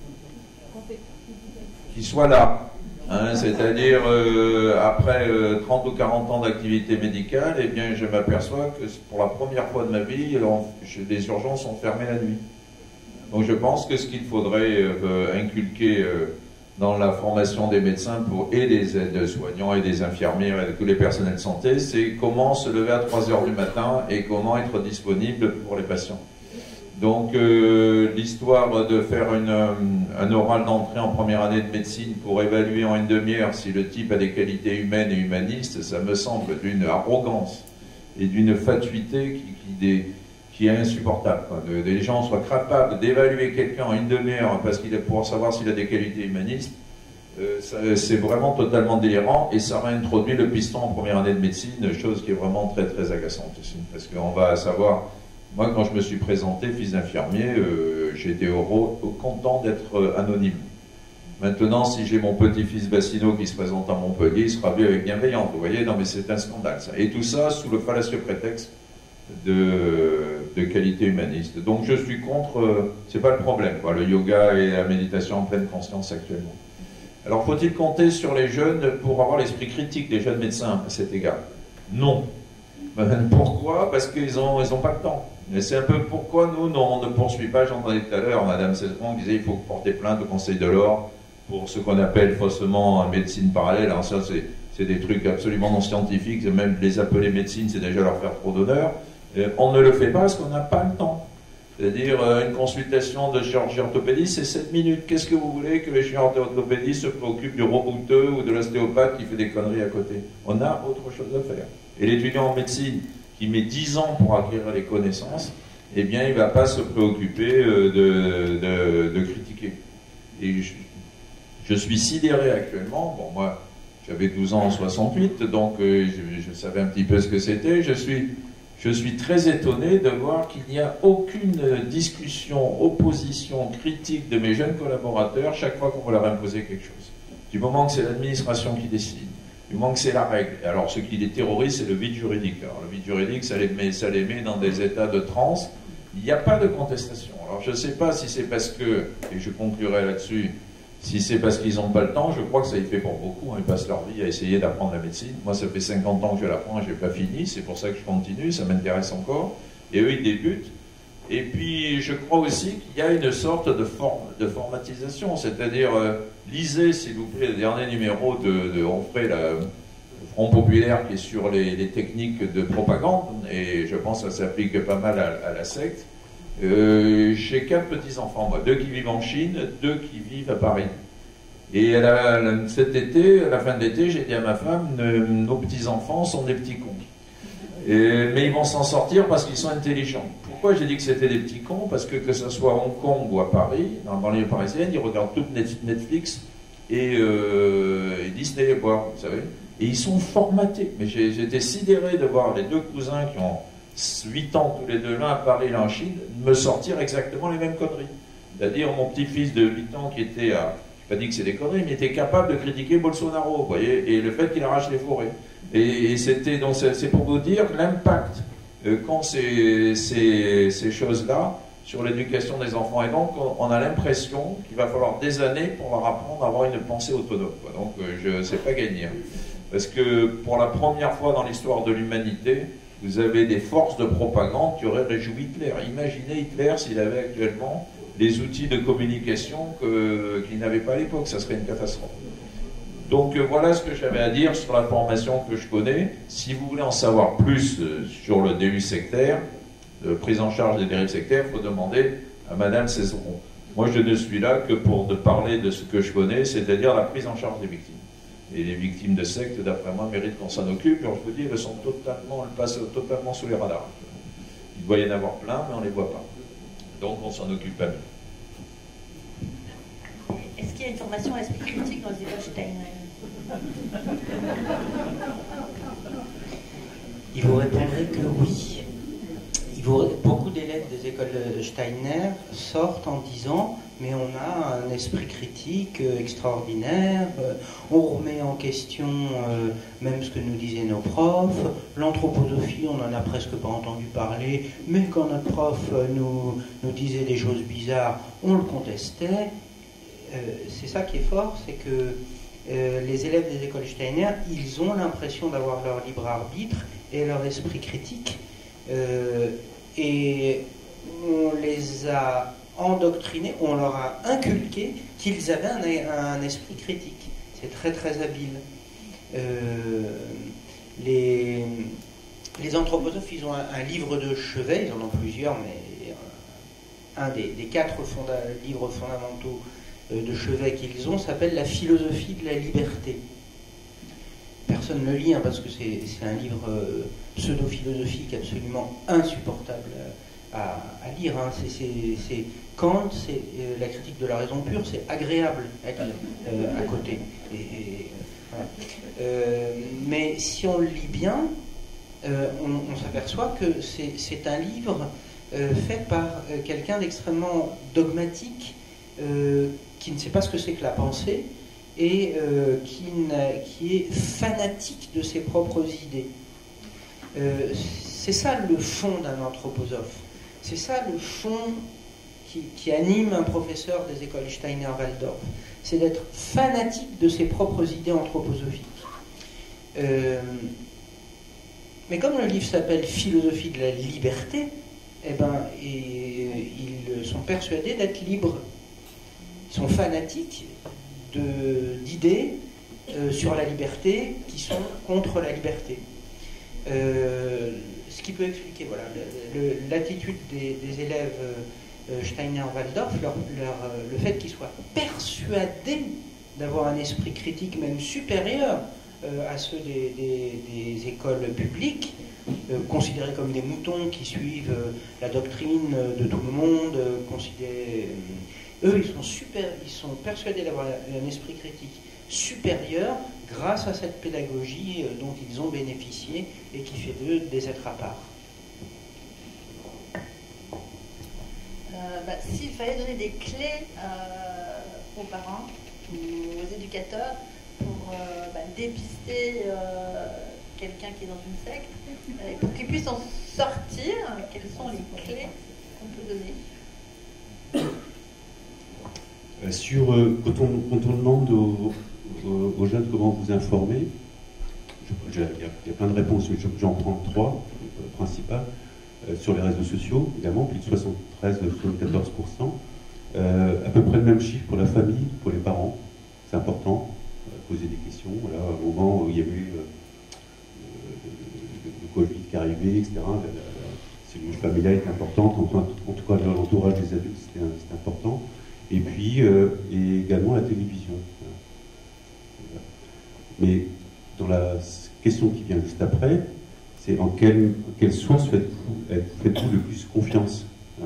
[SPEAKER 3] là, hein, c'est-à-dire après 30 ou 40 ans d'activité médicale, eh bien, je m'aperçois que pour la première fois de ma vie, les urgences sont fermées la nuit. Donc je pense que ce qu'il faudrait inculquer dans la formation des médecins et des aides-soignants et des infirmières et de tous les personnels de santé, c'est comment se lever à 3 heures du matin et comment être disponible pour les patients. Donc l'histoire de faire un oral d'entrée en première année de médecine pour évaluer en une demi-heure si le type a des qualités humaines et humanistes, ça me semble d'une arrogance et d'une fatuité qui est insupportable. Des gens soient capables d'évaluer quelqu'un en une demi-heure parce qu'il est pour savoir s'il a des qualités humanistes, c'est vraiment totalement délirant, et ça réintroduit le piston en première année de médecine, chose qui est vraiment très très agaçante aussi. Parce qu'on va savoir, moi quand je me suis présenté, fils d'infirmier, j'étais content d'être anonyme. Maintenant, si j'ai mon petit-fils Bassino qui se présente à Montpellier, il sera vu avec bienveillance, vous voyez, non mais c'est un scandale ça. Et tout ça sous le fallacieux prétexte de qualité humaniste. Donc je suis contre, c'est pas le problème, quoi, le yoga et la méditation en pleine conscience actuellement. Alors faut-il compter sur les jeunes pour avoir l'esprit critique des jeunes médecins à cet égard? Non. Pourquoi? Parce qu'ils n'ont pas le temps. Mais c'est un peu pourquoi nous, on ne poursuit pas, j'entendais tout à l'heure, Madame Cesbron disait il faut porter plainte au Conseil de l'Ordre pour ce qu'on appelle faussement médecine parallèle. Alors ça c'est des trucs absolument non scientifiques, même les appeler médecine c'est déjà leur faire trop d'honneur. On ne le fait pas parce qu'on n'a pas le temps. C'est-à-dire, une consultation de chirurgie orthopédiste, c'est 7 minutes. Qu'est-ce que vous voulez que le chirurgien orthopédiste se préoccupe du robouteux ou de l'ostéopathe qui fait des conneries à côté? On a autre chose à faire. Et l'étudiant en médecine qui met 10 ans pour acquérir les connaissances, eh bien, il ne va pas se préoccuper de critiquer. Et je suis sidéré actuellement. Bon, moi, j'avais 12 ans en 68, donc je savais un petit peu ce que c'était. Je suis très étonné de voir qu'il n'y a aucune discussion, opposition, critique de mes jeunes collaborateurs chaque fois qu'on va leur imposer quelque chose. Du moment que c'est l'administration qui décide, du moment que c'est la règle. Alors ce qui les terrorise, c'est le vide juridique. Alors le vide juridique, ça les met dans des états de transe. Il n'y a pas de contestation. Alors je ne sais pas si c'est parce que, et je conclurai là-dessus, si c'est parce qu'ils n'ont pas le temps, je crois que ça y fait pour beaucoup. Ils passent leur vie à essayer d'apprendre la médecine. Moi, ça fait 50 ans que je l'apprends et je n'ai pas fini. C'est pour ça que je continue, ça m'intéresse encore. Et eux, ils débutent. Et puis, je crois aussi qu'il y a une sorte de formatisation. C'est-à-dire, lisez, s'il vous plaît, le dernier numéro de Onfray, le Front Populaire, qui est sur les techniques de propagande. Et je pense que ça s'applique pas mal à la secte. J'ai 4 petits-enfants, moi, 2 qui vivent en Chine, 2 qui vivent à Paris. Et cet été, à la fin de l'été, j'ai dit à ma femme, nos petits-enfants sont des petits cons. Mais ils vont s'en sortir parce qu'ils sont intelligents. Pourquoi j'ai dit que c'était des petits cons? Parce que ce soit à Hong Kong ou à Paris, dans la banlieue parisienne, ils regardent tout Netflix et Disney, quoi, vous savez. Et ils sont formatés. Mais j'étais sidéré de voir les 2 cousins qui ont 8 ans tous les deux, l'un à Paris, l'un en Chine, me sortir exactement les mêmes conneries. C'est-à-dire mon petit-fils de 8 ans qui était à... Je n'ai pas dit que c'est des conneries, mais était capable de critiquer Bolsonaro, vous voyez, et le fait qu'il arrache les forêts. Et c'était, donc c'est pour vous dire l'impact qu'ont ces choses-là sur l'éducation des enfants. Et donc on a l'impression qu'il va falloir des années pour leur apprendre à avoir une pensée autonome, quoi. Donc je ne sais pas gagner. Parce que pour la première fois dans l'histoire de l'humanité, vous avez des forces de propagande qui auraient réjoui Hitler. Imaginez Hitler s'il avait actuellement les outils de communication qu'il n'avait pas à l'époque. Ça serait une catastrophe. Donc voilà ce que j'avais à dire sur la formation que je connais. Si vous voulez en savoir plus sur le DU sectaire, prise en charge des dérives sectaires, il faut demander à Madame Cesbron. Moi, je ne suis là que pour parler de ce que je connais, c'est-à-dire la prise en charge des victimes. Et les victimes de sectes, d'après moi, méritent qu'on s'en occupe. Et je vous dis, elles passent totalement sous les radars. Il doit y en avoir plein, mais on ne les voit pas. Donc on s'en occupe pas mieux.
[SPEAKER 1] Est-ce qu'il y a une formation à l'esprit critique dans les écoles Steiner?
[SPEAKER 4] Il vous répondrait que oui. Beaucoup d'élèves des écoles Steiner sortent en disant mais on a un esprit critique extraordinaire, on remet en question même ce que nous disaient nos profs, l'anthroposophie on n'en a presque pas entendu parler, mais quand notre prof nous disait des choses bizarres, on le contestait. C'est ça qui est fort, c'est que les élèves des écoles Steiner, ils ont l'impression d'avoir leur libre arbitre et leur esprit critique, et on les a endoctrinés, on leur a inculqué qu'ils avaient un esprit critique. C'est très très habile. Les anthroposophes, ils ont un livre de chevet, ils en ont plusieurs, mais un des 4 livres fondamentaux de chevet qu'ils ont s'appelle La philosophie de la liberté. Personne ne le lit parce que c'est un livre pseudo-philosophique absolument insupportable lire. Hein. C'est Kant, c'est la critique de la raison pure, c'est agréable à lire à côté. Voilà. Mais si on le lit bien, on s'aperçoit que c'est un livre fait par quelqu'un d'extrêmement dogmatique, qui ne sait pas ce que c'est que la pensée, et qui est fanatique de ses propres idées. C'est ça le fond d'un anthroposophe. C'est ça le fond qui anime un professeur des écoles Steiner-Waldorf. C'est d'être fanatique de ses propres idées anthroposophiques. Mais comme le livre s'appelle Philosophie de la liberté, eh ben, ils sont persuadés d'être libres. Ils sont fanatiques d'idées sur la liberté qui sont contre la liberté. Ce qui peut expliquer voilà, l'attitude des élèves Steiner-Waldorf, le fait qu'ils soient persuadés d'avoir un esprit critique même supérieur à ceux des écoles publiques, considérés comme des moutons qui suivent la doctrine de tout le monde, eux, ils sont persuadés d'avoir un esprit critique supérieur grâce à cette pédagogie dont ils ont bénéficié et qui fait d'eux des êtres à part.
[SPEAKER 1] S'il fallait donner des clés aux parents ou aux éducateurs pour dépister quelqu'un qui est dans une secte, et pour qu'ils puissent en sortir, quelles sont les clés qu'on peut donner?
[SPEAKER 2] Quand on demande aux jeunes comment vous informer, il y a plein de réponses, j'en prends trois principales. Sur les réseaux sociaux, évidemment, plus de 73-74%. À peu près le même chiffre pour la famille, pour les parents. C'est important, poser des questions. Voilà, au moment où il y avait le Covid qui arrivait, etc., la cellule familiale est importante, en tout cas l'entourage des adultes, c'était important. Et puis, et également la télévision. Mais dans la question qui vient juste après, c'est en quelle source faites-vous le plus confiance?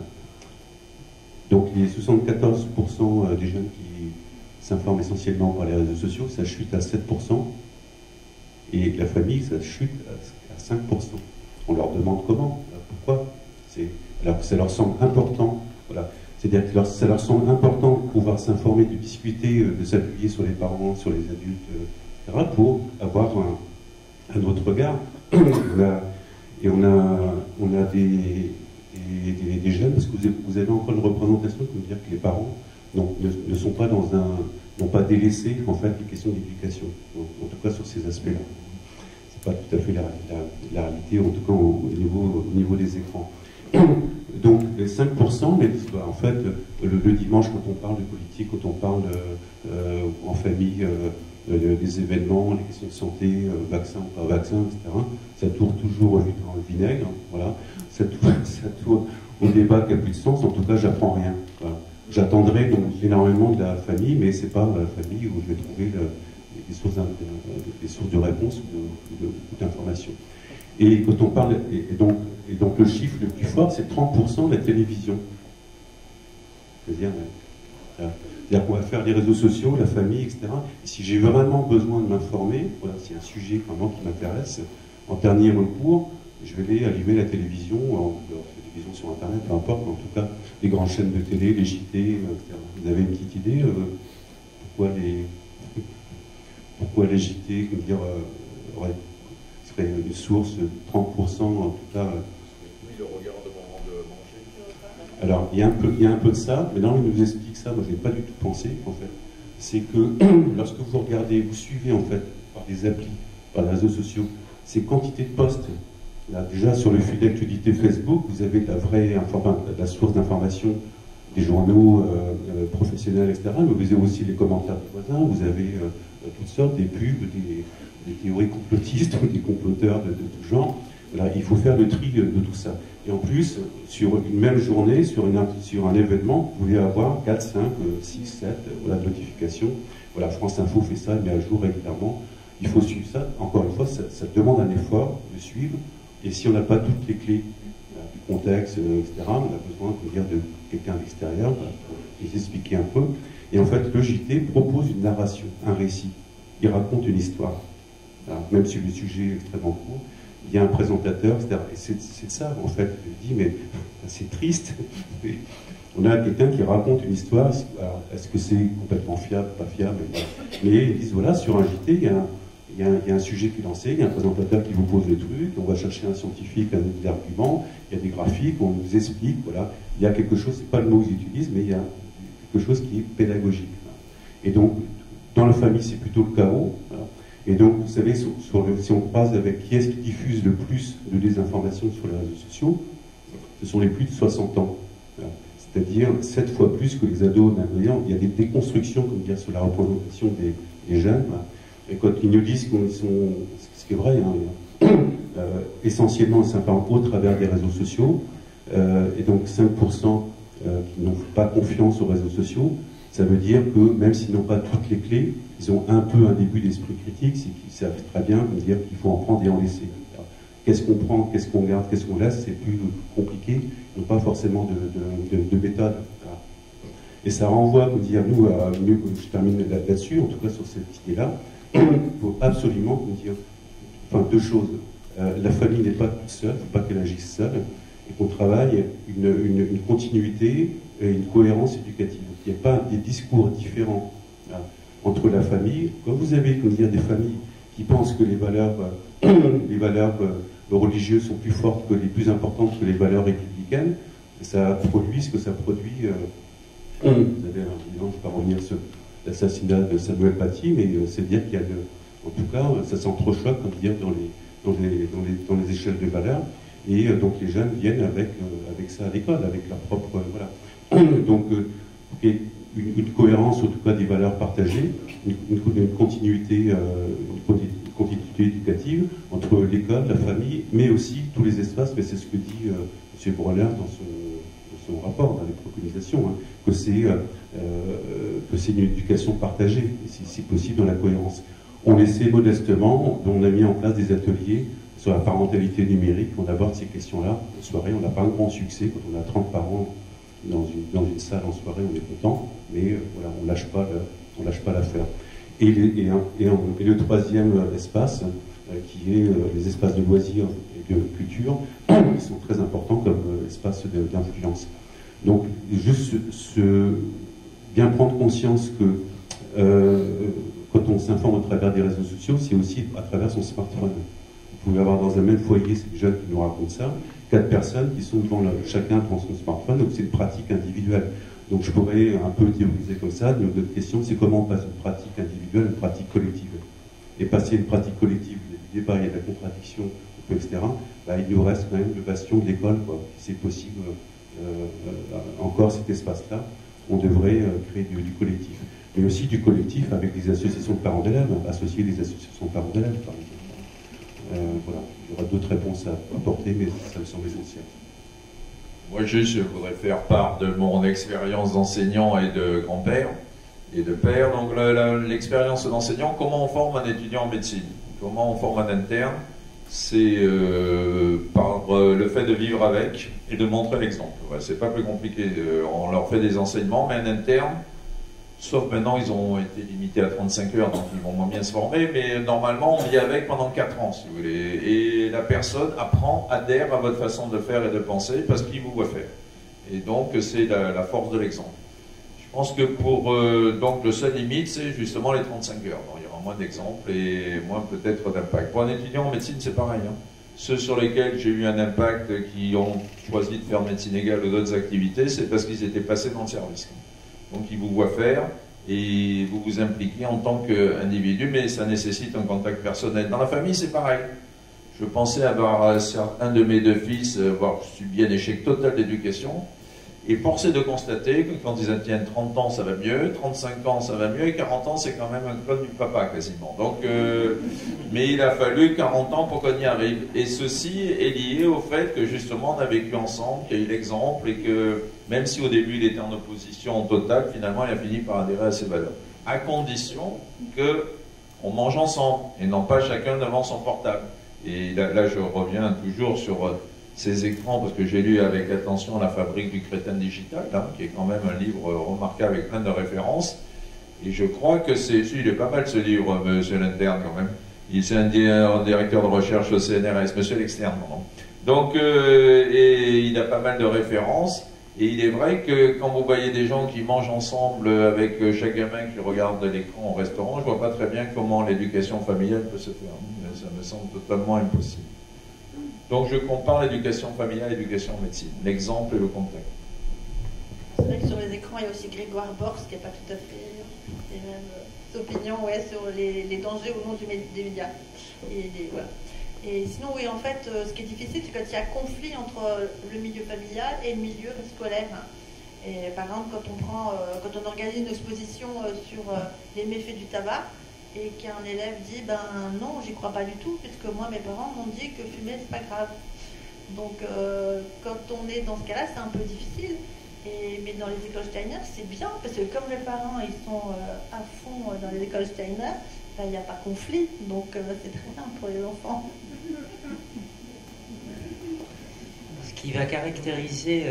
[SPEAKER 2] Donc les 74% des jeunes qui s'informent essentiellement par les réseaux sociaux, ça chute à 7%, et la famille, ça chute à 5%. On leur demande comment, pourquoi? Alors que ça leur semble important, voilà. C'est-à-dire que ça leur semble important de pouvoir s'informer, de discuter, de s'appuyer sur les parents, sur les adultes, etc., pour avoir un autre regard. On a des jeunes, parce que vous avez encore une représentation qui veut dire que les parents ne sont pas n'ont pas délaissé en fait les questions d'éducation, en tout cas sur ces aspects-là. C'est pas tout à fait la réalité, en tout cas au niveau des écrans. Donc les 5%, mais en fait le dimanche quand on parle de politique, quand on parle en famille des événements, les questions de santé, vaccin ou pas vaccin, etc., ça tourne toujours au jus dans le vinaigre, voilà. Ça tourne au débat qui n'a plus de sens. En tout cas, j'apprends rien. Voilà. J'attendrai donc énormément de la famille, mais c'est pas la famille où je vais trouver des sources de réponses ou d'informations. Et quand on parle, et donc le chiffre le plus fort, c'est 30% de la télévision. C'est-à-dire qu'on va faire les réseaux sociaux, la famille, etc. Et si j'ai vraiment besoin de m'informer, voilà, c'est un sujet vraiment qui m'intéresse, en dernier recours, je vais aller allumer la télévision, la télévision sur Internet, peu importe, mais en tout cas, les grandes chaînes de télé, les JT, etc. Vous avez une petite idée pourquoi les JT, dire, serait une source de 30%, en tout cas.
[SPEAKER 3] Oui, le regard de moment de manger.
[SPEAKER 2] Alors, il y a un peu de ça, mais là, on nous explique ça, moi je n'ai pas du tout pensé, en fait. C'est que lorsque vous regardez, vous suivez, en fait, par des applis, par les réseaux sociaux, ces quantités de posts, là, déjà sur le fil d'actualité Facebook, vous avez la source d'information des journaux professionnels, etc., mais vous avez aussi les commentaires des voisins, vous avez toutes sortes, des pubs, des théories complotistes ou des comploteurs de tout genre. Voilà, il faut faire le tri de tout ça. Et en plus, sur une même journée, sur un événement, vous pouvez avoir 4, 5, 6, 7 notifications. Voilà, France Info fait ça, il met à jour régulièrement. Il faut suivre ça. Encore une fois, ça demande un effort de suivre. Et si on n'a pas toutes les clés, contexte, etc. On a besoin, comment dire, de quelqu'un d'extérieur pour les expliquer un peu. Et en fait, le JT propose une narration, un récit. Il raconte une histoire. Alors, même si le sujet est extrêmement court, il y a un présentateur, etc. Et c'est ça, en fait. Je dis, mais c'est triste. On a quelqu'un qui raconte une histoire. Est-ce que c'est complètement fiable, pas fiable? Mais ils disent, voilà, sur un JT, il y a un sujet qui est lancé, il y a un présentateur qui vous pose le truc, on va chercher un scientifique, un argument, il y a des graphiques, on nous explique, voilà. Il y a quelque chose, c'est pas le mot qu'ils utilisent, mais il y a quelque chose qui est pédagogique. Et donc, dans la famille, c'est plutôt le chaos. Voilà. Et donc, vous savez, si on croise avec qui est-ce qui diffuse le plus de désinformation sur les réseaux sociaux, ce sont les plus de 60 ans. Voilà. C'est-à-dire 7 fois plus que les ados d'ingrédients. Il y a des déconstructions, comme dire, sur la représentation des jeunes. Voilà. Et quand ils nous disent qu'ils sont, ce qui est vrai, hein, essentiellement simplement au travers des réseaux sociaux, et donc 5% qui n'ont pas confiance aux réseaux sociaux, ça veut dire que même s'ils n'ont pas toutes les clés, ils ont un peu un début d'esprit critique, c'est qu'ils savent très bien dire qu'il faut en prendre et en laisser. Qu'est-ce qu'on prend, qu'est-ce qu'on garde, qu'est-ce qu'on laisse, c'est plus compliqué, ils n'ont pas forcément de méthode. Et ça renvoie, comme dire, nous, je termine là-dessus, en tout cas sur cette idée-là, il faut absolument, comme dire, enfin deux choses. La famille n'est pas toute seule, il ne faut pas qu'elle agisse seule, et qu'on travaille une continuité et une cohérence éducative. Il n'y a pas des discours différents entre la famille. Quand vous avez, comme dire, des familles qui pensent que les valeurs religieuses sont plus fortes que les plus importantes que les valeurs républicaines, ça produit ce que ça produit. Vous avez un exemple, je ne vais pas revenir sur l'assassinat de Samuel Paty, mais c'est dire qu'il y a, en tout cas, ça s'entrechoque, comme dire, dans les échelles de valeurs, et donc les jeunes viennent avec ça à l'école, avec leur propre, voilà. Donc, une cohérence, en tout cas, des valeurs partagées, une continuité éducative entre l'école, la famille, mais aussi tous les espaces, mais c'est ce que dit M. Broller dans son rapport, dans les préconisations, hein, que c'est une éducation partagée, si possible dans la cohérence. On essaie modestement, on a mis en place des ateliers sur la parentalité numérique, on aborde ces questions-là. En soirée, on n'a pas un grand succès, quand on a 30 parents dans une salle en soirée, on est content, mais voilà, on lâche pas l'affaire. Et le troisième espace, qui est les espaces de loisirs et de culture, qui sont très importants comme espace d'influence. Donc, juste bien prendre conscience que quand on s'informe au travers des réseaux sociaux, c'est aussi à travers son smartphone. Vous pouvez avoir dans un même foyer, c'est des jeunes qui nous racontent ça, 4 personnes qui sont chacun devant son smartphone, donc c'est une pratique individuelle. Donc je pourrais un peu théoriser comme ça. Notre question, c'est comment on passe d'une pratique individuelle à une pratique collective. Et passer une pratique collective, il y a du débat, il y a de la contradiction, etc., bah, il nous reste quand même le bastion de l'école, quoi. Si c'est possible, encore cet espace-là, on devrait créer du collectif. Mais aussi du collectif avec les associations de parents d'élèves, associer les associations de parents d'élèves, par exemple. Voilà, il y aura d'autres réponses à apporter, mais ça me semble essentiel.
[SPEAKER 3] Moi, juste, je voudrais faire part de mon expérience d'enseignant et de grand-père et de père. Donc, l'expérience d'enseignant, comment on forme un étudiant en médecine? Comment on forme un interne? C'est par le fait de vivre avec et de montrer l'exemple. Ouais, c'est pas plus compliqué. On leur fait des enseignements, mais un interne, sauf maintenant, ils ont été limités à 35 heures, donc ils vont moins bien se former, mais normalement, on vit avec pendant 4 ans, si vous voulez. Et la personne apprend, adhère à votre façon de faire et de penser, parce qu'il vous voit faire. Et donc, c'est la force de l'exemple. Je pense que donc, le seul limite, c'est justement les 35 heures. Donc, il y aura moins d'exemples et moins peut-être d'impact. Pour un étudiant en médecine, c'est pareil. Hein. Ceux sur lesquels j'ai eu un impact, qui ont choisi de faire médecine égale ou d'autres activités, c'est parce qu'ils étaient passés dans le service. Donc ils vous voient faire et vous vous impliquez en tant qu'individu, mais ça nécessite un contact personnel. Dans la famille, c'est pareil. Je pensais avoir un de mes 2 fils avoir subi un échec total d'éducation, et forcé de constater que quand ils atteignent 30 ans, ça va mieux, 35 ans, ça va mieux, et 40 ans, c'est quand même un clone du papa, quasiment. Donc, mais il a fallu 40 ans pour qu'on y arrive. Et ceci est lié au fait que, justement, on a vécu ensemble, qu'il y a eu l'exemple, et que, même si au début il était en opposition totale, finalement, il a fini par adhérer à ses valeurs. À condition qu'on mange ensemble, et non pas chacun devant son portable. Et là je reviens toujours sur ces écrans, parce que j'ai lu avec attention La fabrique du crétin digital, hein, qui est quand même un livre remarquable avec plein de références. Et je crois que il est pas mal ce livre, monsieur Lanterne, quand même. C'est un directeur de recherche au CNRS, monsieur l'externe, pardon. Donc, et il a pas mal de références. Et il est vrai que quand vous voyez des gens qui mangent ensemble avec chaque gamin qui regarde l'écran au restaurant, je vois pas très bien comment l'éducation familiale peut se faire. Ça me semble totalement impossible. Donc je compare l'éducation familiale et l'éducation en médecine, l'exemple et le contexte.
[SPEAKER 1] C'est vrai que sur les écrans, il y a aussi Grégoire Borst qui n'est pas tout à fait les mêmes opinions sur les dangers au nom des médias. Voilà. Et sinon, oui, en fait, ce qui est difficile, c'est quand il y a conflit entre le milieu familial et le milieu scolaire. Et par exemple, quand on organise une exposition sur les méfaits du tabac, et qu'un élève dit, ben non, j'y crois pas du tout, puisque moi, mes parents m'ont dit que fumer, c'est pas grave. Donc, quand on est dans ce cas-là, c'est un peu difficile. Mais dans les écoles Steiner, c'est bien, parce que comme les parents, ils sont à fond dans les écoles Steiner, il n'y a pas conflit, donc c'est très bien pour les enfants.
[SPEAKER 4] Ce qui va caractériser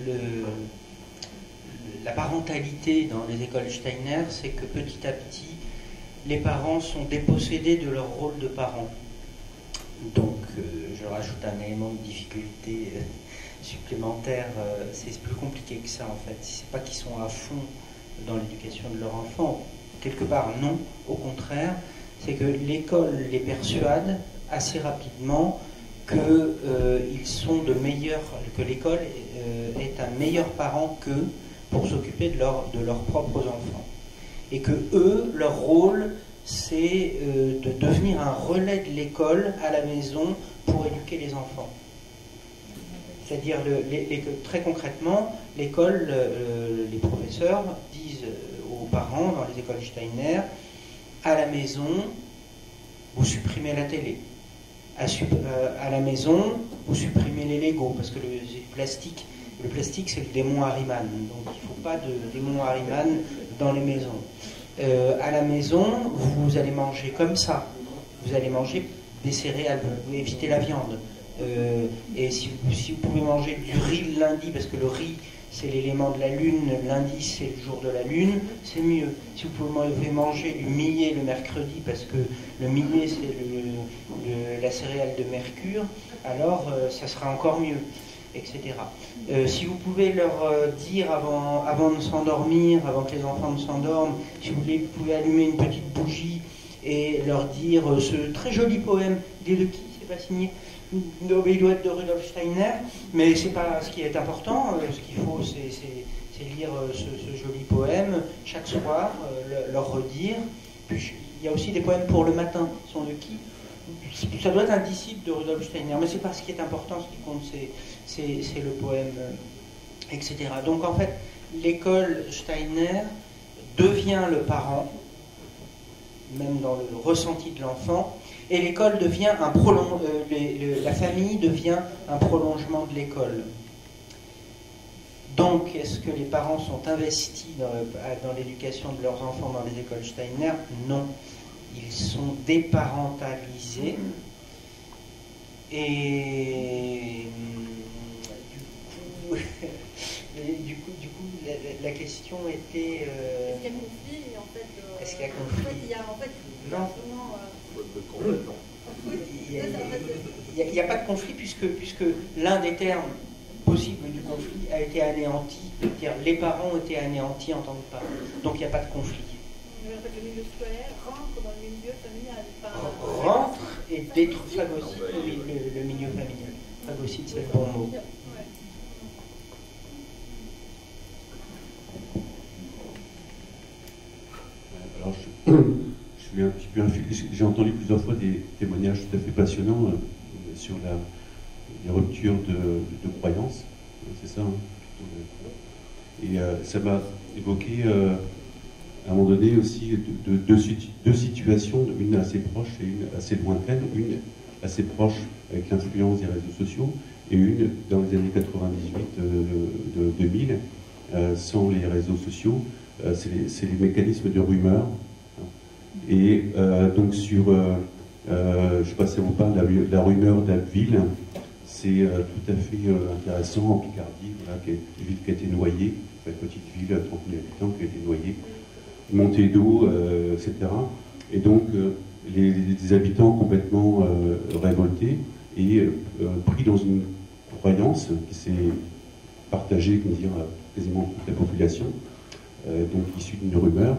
[SPEAKER 4] la parentalité dans les écoles Steiner, c'est que petit à petit, les parents sont dépossédés de leur rôle de parents. Donc, je rajoute un élément de difficulté supplémentaire, c'est plus compliqué que ça en fait. C'est pas qu'ils sont à fond dans l'éducation de leur enfant, quelque part non, au contraire, c'est que l'école les persuade assez rapidement qu'ils sont que l'école est un meilleur parent qu'eux pour s'occuper de leurs propres enfants. Et que eux, leur rôle, c'est de devenir un relais de l'école à la maison pour éduquer les enfants. C'est-à-dire, très concrètement, l'école, les professeurs disent aux parents dans les écoles Steiner, à la maison, vous supprimez la télé. À la maison, vous supprimez les Legos, parce que le plastique, c'est le démon Harriman. Donc, il ne faut pas de démon Harriman dans les maisons. À la maison, vous allez manger comme ça. Vous allez manger des céréales, vous évitez la viande. Et si vous pouvez manger du riz le lundi, parce que le riz c'est l'élément de la lune, lundi c'est le jour de la lune, c'est mieux. Si vous pouvez manger du millet le mercredi, parce que le millet c'est la céréale de Mercure, alors ça sera encore mieux, etc. Si vous pouvez leur dire avant de s'endormir, avant que les enfants ne s'endorment, si vous pouvez allumer une petite bougie et leur dire ce très joli poème, il est de qui? C'est pas signé? Il doit être de Rudolf Steiner, mais c'est pas ce qui est important. Ce qu'il faut, c'est lire ce joli poème chaque soir, leur redire. Puis, il y a aussi des poèmes pour le matin. Ils sont de qui? Ça doit être un disciple de Rudolf Steiner, mais c'est pas ce qui est important. Ce qui compte, c'est le poème, etc. Donc en fait, l'école Steiner devient le parent, même dans le ressenti de l'enfant. Et l'école devient la famille devient un prolongement de l'école. Donc, est-ce que les parents sont investis dans l'éducation de leurs enfants dans les écoles Steiner? Non. Ils sont déparentalisés. Et du coup, la question était...
[SPEAKER 1] Est-ce qu'il y a conflit en fait
[SPEAKER 4] Est-ce qu'il y a conflit?
[SPEAKER 1] En fait,
[SPEAKER 4] non. Il n'y a pas de conflit puisque l'un des termes possibles du conflit a été anéanti, c'est-à-dire les parents ont été anéantis en tant que parents. Donc il n'y a pas de conflit.
[SPEAKER 1] Le milieu scolaire rentre dans le milieu familial.
[SPEAKER 4] Rentre et phagocyte le milieu familial. Phagocyte, c'est le bon mot.
[SPEAKER 2] Alors, je suis un petit peu j'ai entendu plusieurs fois des témoignages tout à fait passionnants sur les ruptures de croyances, c'est ça, hein, et ça m'a évoqué à un moment donné aussi deux situations, une assez proche et une assez lointaine, une assez proche avec l'influence des réseaux sociaux et une dans les années 98-2000 sans les réseaux sociaux. C'est les mécanismes de rumeur. Et donc sur, je ne sais pas si on parle de la rumeur d'Abbeville, C'est tout à fait intéressant en Picardie, voilà, une ville qui a été noyée, une petite ville à 30 000 habitants qui a été noyée, montée d'eau, etc. Et donc les habitants complètement révoltés et pris dans une croyance qui s'est partagée, comment dire, quasiment toute la population, donc issue d'une rumeur.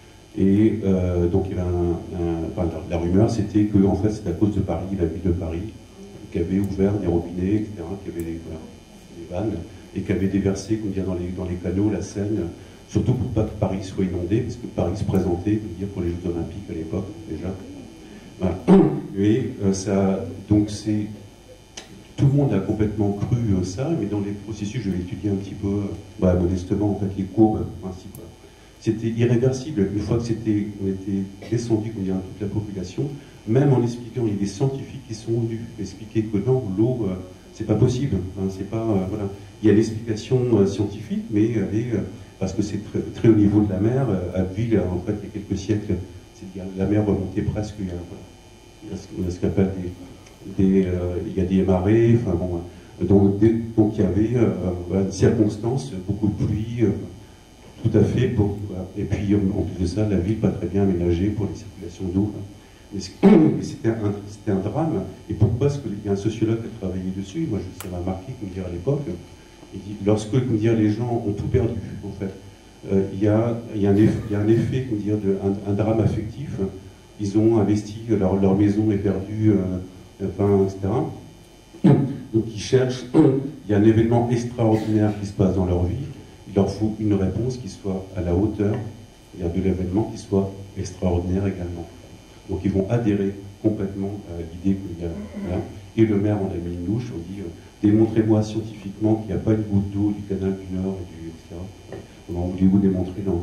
[SPEAKER 2] Et donc il y avait enfin, la rumeur, c'était que en fait c'était à cause de Paris, la ville de Paris, qui avait ouvert des robinets, etc., qui avait des vannes, et qui avait déversé, comment dire, dans les canaux la Seine, surtout pour pas que Paris soit inondé, parce que Paris se présentait, comment dire, pour les Jeux Olympiques à l'époque déjà. Voilà. Et donc c'est tout le monde a complètement cru ça, mais dans les processus, je vais étudier un petit peu, modestement, en fait, les courbes principales. C'était irréversible. Une fois que on était descendu, comme dire, toute la population, même en expliquant, il y a des scientifiques qui sont venus expliquer que non, l'eau, c'est pas possible. Hein, c'est pas, voilà. Il y a l'explication scientifique, mais parce que c'est très, très au niveau de la mer, à Ville, en fait, il y a quelques siècles, la mer remontait presque, il y a ce qu'on appelle il y a des marées, enfin bon, donc il y avait une circonstance, beaucoup de pluie, tout à fait, et puis en plus de ça, la ville pas très bien aménagée pour les circulations d'eau. Mais c'était un drame. Et pourquoi est-ce qu'il y a un sociologue qui a travaillé dessus? Moi, ça m'a marqué, comme dire, à l'époque, il dit, lorsque, comme dire, les gens ont tout perdu, en fait, il y a un effet, comme dire, un drame affectif. Ils ont investi, leur maison est perdue, etc. Donc ils cherchent, il y a un événement extraordinaire qui se passe dans leur vie, il leur faut une réponse qui soit à la hauteur de l'événement, qui soit extraordinaire également. Donc ils vont adhérer complètement à l'idée qu'il y a là. Et le maire en a mis une louche, on dit démontrez-moi scientifiquement qu'il n'y a pas une goutte d'eau du canal du Nord, et etc. Comment voulez-vous démontrer dans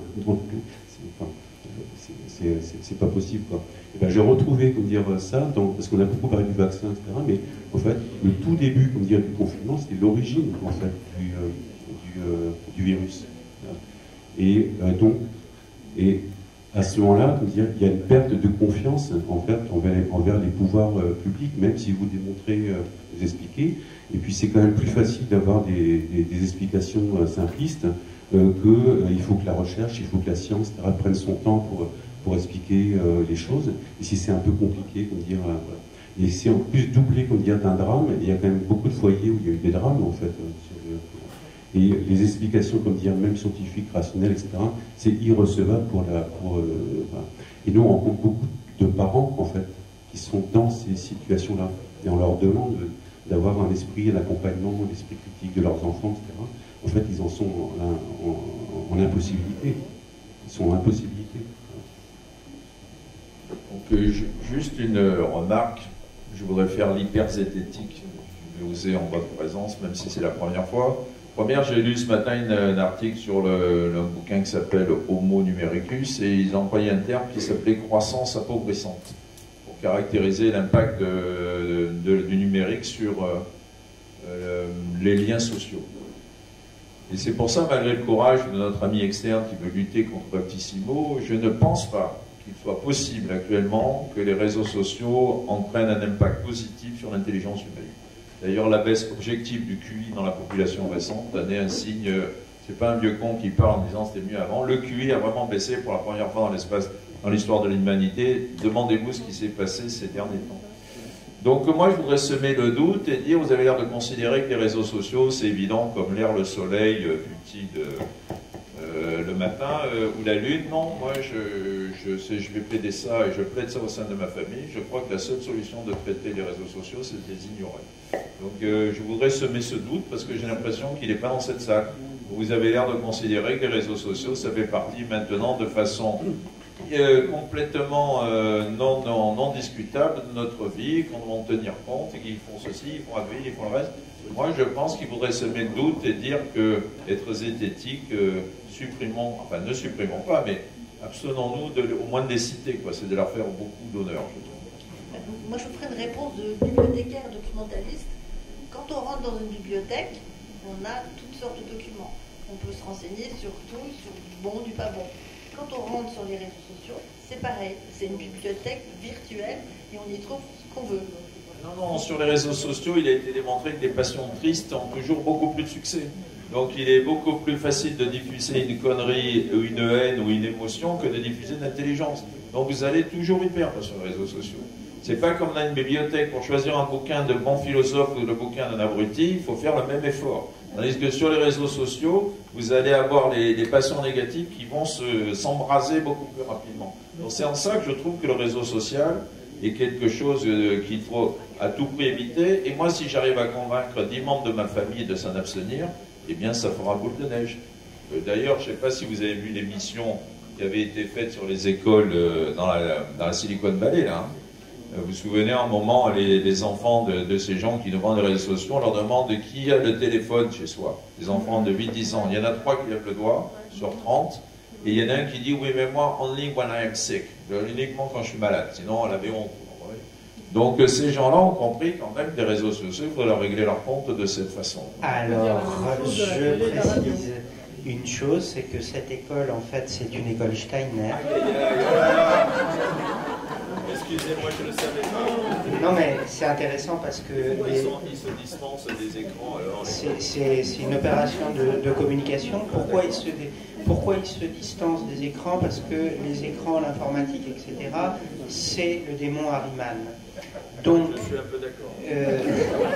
[SPEAKER 2] c'est pas possible, quoi. Et ben, j'ai retrouvé, comme dire, ça, parce qu'on a beaucoup parlé du vaccin, etc. Mais en fait, le tout début, comme dire, du confinement, c'était l'origine, en fait, du virus. Et donc, à ce moment-là, comme dire, il y a une perte de confiance, en fait, envers les pouvoirs publics, même si vous démontrez, vous expliquez. Et puis, c'est quand même plus facile d'avoir des explications simplistes qu'il faut que la recherche, il faut que la science, etc., prenne son temps pour expliquer les choses. Et si c'est un peu compliqué, comme dire, voilà. Et c'est en plus doublé, comme dire, d'un drame. Il y a quand même beaucoup de foyers où il y a eu des drames, en fait. Et les explications, comme dire, même scientifiques, rationnelles, etc., c'est irrecevable voilà. Et nous, on rencontre beaucoup de parents, en fait, qui sont dans ces situations-là. Et on leur demande d'avoir un esprit, un accompagnement, l'esprit critique de leurs enfants, etc. En fait, ils en sont en impossibilité. Ils sont en impossibilité.
[SPEAKER 3] Donc, juste une remarque. Je voudrais faire l'hyperzététique. Je vais oser en votre présence, même si c'est la première fois. Première, j'ai lu ce matin un article sur le bouquin qui s'appelle Homo numericus, et ils employaient un terme qui s'appelait croissance appauvrissante, pour caractériser l'impact du numérique sur les liens sociaux. Et c'est pour ça, malgré le courage de notre ami externe qui veut lutter contre Baptissimo, je ne pense pas qu'il soit possible actuellement que les réseaux sociaux entraînent un impact positif sur l'intelligence humaine. D'ailleurs, la baisse objective du QI dans la population récente en est un signe, c'est pas un vieux con qui parle en disant c'était mieux avant, le QI a vraiment baissé pour la première fois dans l'histoire de l'humanité. Demandez-vous ce qui s'est passé ces derniers temps. Donc moi je voudrais semer le doute et dire, vous avez l'air de considérer que les réseaux sociaux c'est évident comme l'air, le soleil, futile le matin ou la lune. Non, moi je vais plaider ça et je plaide ça au sein de ma famille. Je crois que la seule solution de traiter les réseaux sociaux c'est de les ignorer. Donc je voudrais semer ce doute parce que j'ai l'impression qu'il n'est pas dans cette salle. Vous avez l'air de considérer que les réseaux sociaux ça fait partie maintenant de façon complètement non discutable de notre vie, qu'on doit en tenir compte, et qu'ils font ceci, ils font la vie, ils font le reste. Moi, je pense qu'il faudrait semer le doute et dire que être zététique, supprimons, enfin ne supprimons pas, mais abstenons-nous au moins de les citer, quoi. C'est de leur faire beaucoup d'honneur, je trouve.
[SPEAKER 1] Moi, je vous ferai une réponse de bibliothécaire documentaliste. Quand on rentre dans une bibliothèque, on a toutes sortes de documents. On peut se renseigner sur tout, sur du bon, du pas bon. Quand on rentre sur les réseaux sociaux, c'est pareil. C'est une bibliothèque virtuelle et on y trouve ce qu'on veut.
[SPEAKER 3] Non, sur les réseaux sociaux, il a été démontré que les passions tristes ont toujours beaucoup plus de succès. Donc il est beaucoup plus facile de diffuser une connerie, ou une haine ou une émotion que de diffuser de l'intelligence. Donc vous allez toujours y perdre sur les réseaux sociaux. C'est pas comme dans une bibliothèque, pour choisir un bouquin de bon philosophe ou le bouquin d'un abruti, il faut faire le même effort. Tandis que sur les réseaux sociaux, vous allez avoir les passions négatives qui vont s'embraser beaucoup plus rapidement. Donc c'est en ça que je trouve que le réseau social est quelque chose qu'il faut à tout prix éviter. Et moi, si j'arrive à convaincre 10 membres de ma famille de s'en abstenir, eh bien ça fera boule de neige. D'ailleurs, je ne sais pas si vous avez vu l'émission qui avait été faite sur les écoles dans la Silicon Valley, là, hein. Vous vous souvenez, à un moment, les enfants de ces gens qui nous vendent les réseaux sociaux, on leur demande qui a le téléphone chez soi. Les enfants de 8-10 ans. Il y en a 3 qui lèvent le doigt sur 30. Et il y en a un qui dit, oui, mais moi, only when I am sick. Uniquement quand je suis malade. Sinon, on l'avait honte. Donc, ces gens-là ont compris quand même que les réseaux sociaux, il faut leur régler leur compte de cette façon.
[SPEAKER 4] Alors, je précise une chose, c'est que cette école, en fait, c'est une école Steiner.
[SPEAKER 3] Excusez-moi, je le savais pas.
[SPEAKER 4] Non, mais c'est intéressant parce que
[SPEAKER 3] Ils se distancent des écrans alors.
[SPEAKER 4] C'est une opération de communication. Pourquoi ils se distancent des écrans? Parce que les écrans, l'informatique, etc., c'est le démon Harriman. Donc,
[SPEAKER 3] je suis un peu d'accord.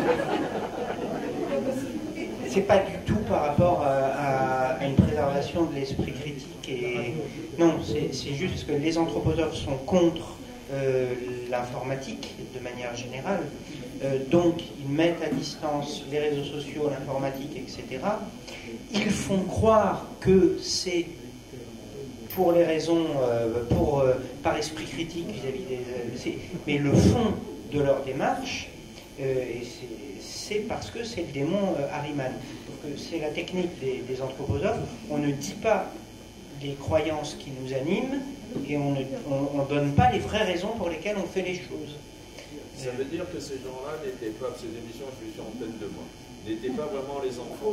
[SPEAKER 4] C'est pas du tout par rapport à une préservation de l'esprit critique. Non, c'est juste que les anthroposophes sont contre l'informatique de manière générale, donc ils mettent à distance les réseaux sociaux, l'informatique, etc. Ils font croire que c'est pour les raisons, par esprit critique vis-à-vis des... mais le fond de leur démarche, c'est parce que c'est le démon Harriman. C'est la technique des anthroposophes. On ne dit pas les croyances qui nous animent, et on ne donne pas les vraies raisons pour lesquelles on fait les choses.
[SPEAKER 3] Ça veut dire que ces gens-là n'étaient pas, ces émissions, je suis en tête de moi, n'étaient pas vraiment les enfants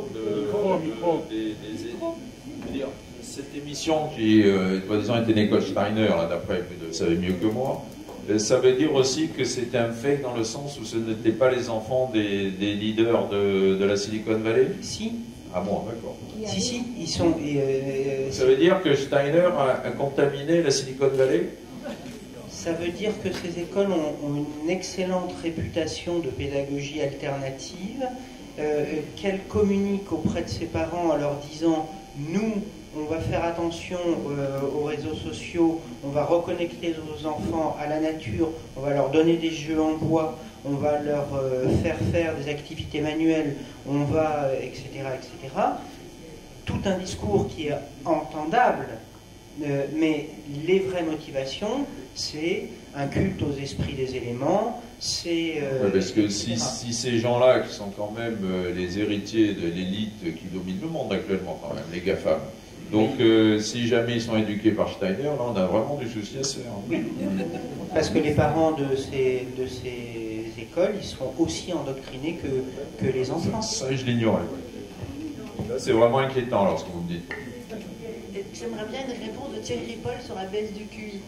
[SPEAKER 3] je veux dire, cette émission qui, soi-disant, était une école Steiner, là, d'après, vous savez mieux que moi, ça veut dire aussi que c'était un fake dans le sens où ce n'étaient pas les enfants des leaders de la Silicon Valley?
[SPEAKER 4] Si.
[SPEAKER 3] Ah bon, d'accord.
[SPEAKER 4] Si, ils sont...
[SPEAKER 3] ça veut dire que Steiner a contaminé la Silicon Valley?
[SPEAKER 4] Ça veut dire que ces écoles ont une excellente réputation de pédagogie alternative, qu'elles communiquent auprès de ses parents en leur disant « Nous, on va faire attention aux réseaux sociaux, on va reconnecter nos enfants à la nature, on va leur donner des jeux en bois, on va leur faire des activités manuelles, on va, etc., etc. » Tout un discours qui est entendable, mais les vraies motivations, c'est un culte aux esprits des éléments, c'est...
[SPEAKER 3] parce que si ces gens-là, qui sont quand même les héritiers de l'élite qui domine le monde actuellement, quand même, les GAFAM, donc si jamais ils sont éduqués par Steiner, là on a vraiment du souci à se faire.
[SPEAKER 4] Oui. Parce que les parents de ces écoles, ils seront aussi endoctrinés que les enfants.
[SPEAKER 3] Ça je l'ignorais. Là c'est vraiment inquiétant alors ce que vous me dites.
[SPEAKER 1] J'aimerais bien une réponse de Thierry Ripoll sur la baisse du QI.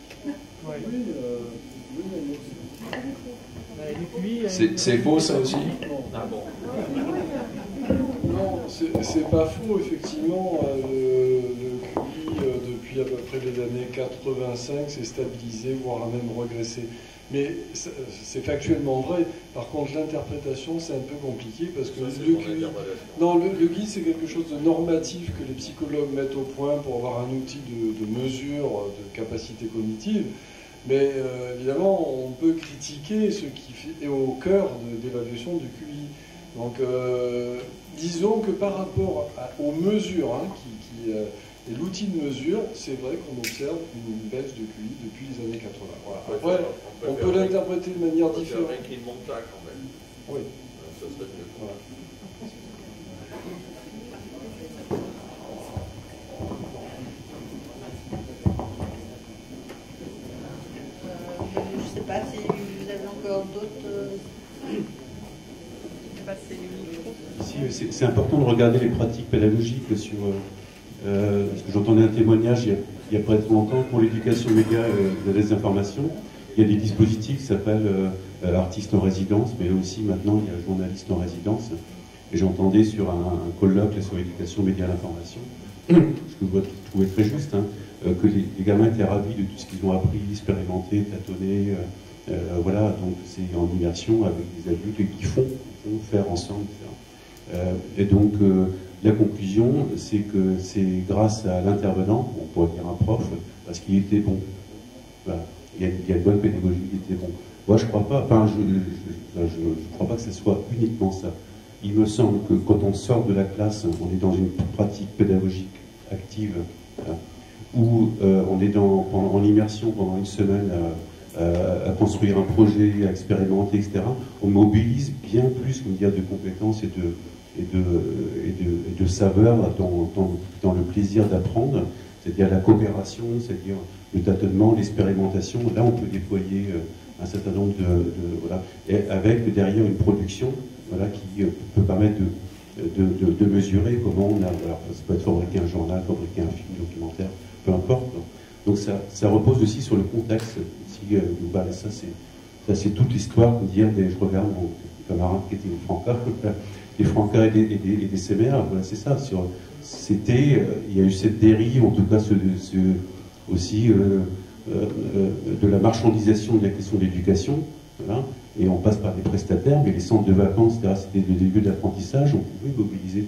[SPEAKER 3] C'est faux ça aussi?
[SPEAKER 5] Ah bon. Non, c'est pas faux, effectivement. Le QI, depuis à peu près les années 85, s'est stabilisé, voire a même régressé. Mais c'est factuellement vrai. Par contre, l'interprétation, c'est un peu compliqué parce que le QI... Non, le QI, c'est quelque chose de normatif que les psychologues mettent au point pour avoir un outil de mesure de capacité cognitive. Mais évidemment, on peut critiquer ce qui est au cœur d'évaluation du QI. Donc, disons que par rapport aux mesures, et l'outil de mesure, c'est vrai qu'on observe une baisse de QI depuis les années 80. Voilà. Après, on peut l'interpréter de manière différente.
[SPEAKER 3] Avec une montagne quand même.
[SPEAKER 5] Oui.
[SPEAKER 3] Ça serait mieux.
[SPEAKER 5] Voilà.
[SPEAKER 1] Je ne sais pas si vous avez encore d'autres...
[SPEAKER 2] C'est important de regarder les pratiques pédagogiques sur... parce que j'entendais un témoignage il y a pas longtemps pour l'éducation média et la désinformation. Il y a des dispositifs qui s'appellent artiste en résidence, mais aussi maintenant il y a journaliste en résidence. Et j'entendais sur un colloque là, sur l'éducation média à l'information, ce que je trouvais très juste, hein, que les gamins étaient ravis de tout ce qu'ils ont appris, expérimenté, tâtonné. Voilà, donc c'est en immersion avec des adultes et qui font faire ensemble. Et donc la conclusion, c'est que c'est grâce à l'intervenant, on pourrait dire un prof, parce qu'il était bon. Voilà. Il y a une bonne pédagogie, il était bon. Moi, je crois pas, enfin, je crois pas que ce soit uniquement ça. Il me semble que quand on sort de la classe, on est dans une pratique pédagogique active, où on est en immersion pendant une semaine à construire un projet, à expérimenter, etc. On mobilise bien plus, on dire, de compétences et de saveurs dans le plaisir d'apprendre, c'est-à-dire la coopération, c'est-à-dire le tâtonnement, l'expérimentation. Là, on peut déployer un certain nombre voilà, et avec derrière une production, voilà, qui peut permettre de mesurer comment on a. Alors, ça peut être fabriquer un journal, fabriquer un film documentaire, peu importe. Donc ça repose aussi sur le contexte global. Et ça c'est toute l'histoire, je regarde mon camarade qui était des Franca, des Franca et des Semer, voilà, c'est ça. Il y a eu cette dérive, en tout cas aussi de la marchandisation de la question de l'éducation, voilà, et on passe par des prestataires, mais les centres de vacances, c'était des lieux d'apprentissage, on pouvait mobiliser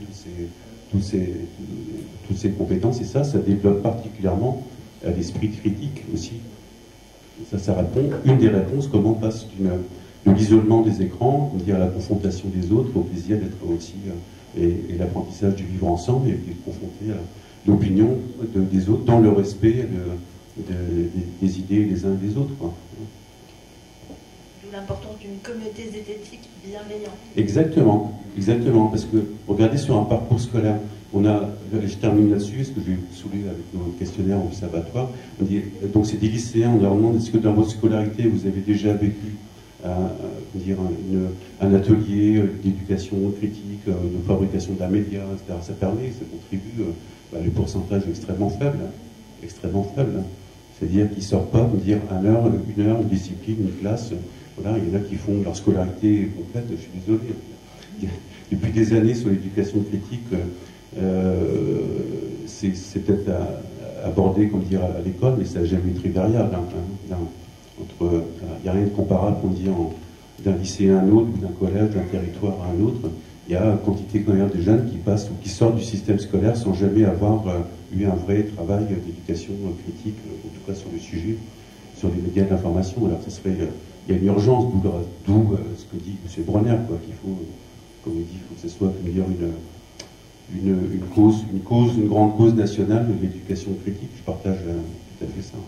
[SPEAKER 2] toutes ces compétences, et ça développe particulièrement l'esprit critique aussi. Et ça répond, une des réponses, comment on passe de l'isolement des écrans, à la confrontation des autres, au plaisir d'être aussi, et l'apprentissage du vivre ensemble, et de confronter à l'opinion des autres dans le respect des idées les uns des autres. Quoi.
[SPEAKER 1] D'où l'importance d'une communauté zététique bienveillante.
[SPEAKER 2] Exactement, parce que regardez sur un parcours scolaire, je termine là-dessus, ce que j'ai soulevé avec nos questionnaires au conservatoire, donc c'est des lycéens, on leur demande est-ce que dans votre scolarité vous avez déjà vécu un atelier d'éducation critique, de fabrication d'un média, etc. Ça contribue, le pourcentage est extrêmement faible. C'est-à-dire qu'ils ne sortent pas pour dire une heure, une discipline, une classe. Voilà, il y en a qui font leur scolarité complète, je suis désolé. Depuis des années sur l'éducation critique, c'est peut-être abordé à l'école, mais ça n'a jamais été variable. Il n'y a rien de comparable, d'un lycée à un autre, d'un collège, d'un territoire à un autre. Il y a une quantité quand même de jeunes qui passent ou qui sortent du système scolaire sans jamais avoir eu un vrai travail d'éducation critique, en tout cas sur le sujet, sur les médias de l'information. Alors il y a une urgence, d'où ce que dit M. Bronner, qu'il faut, comme il dit, il faut que ce soit une grande cause nationale de l'éducation critique. Je partage tout à fait ça.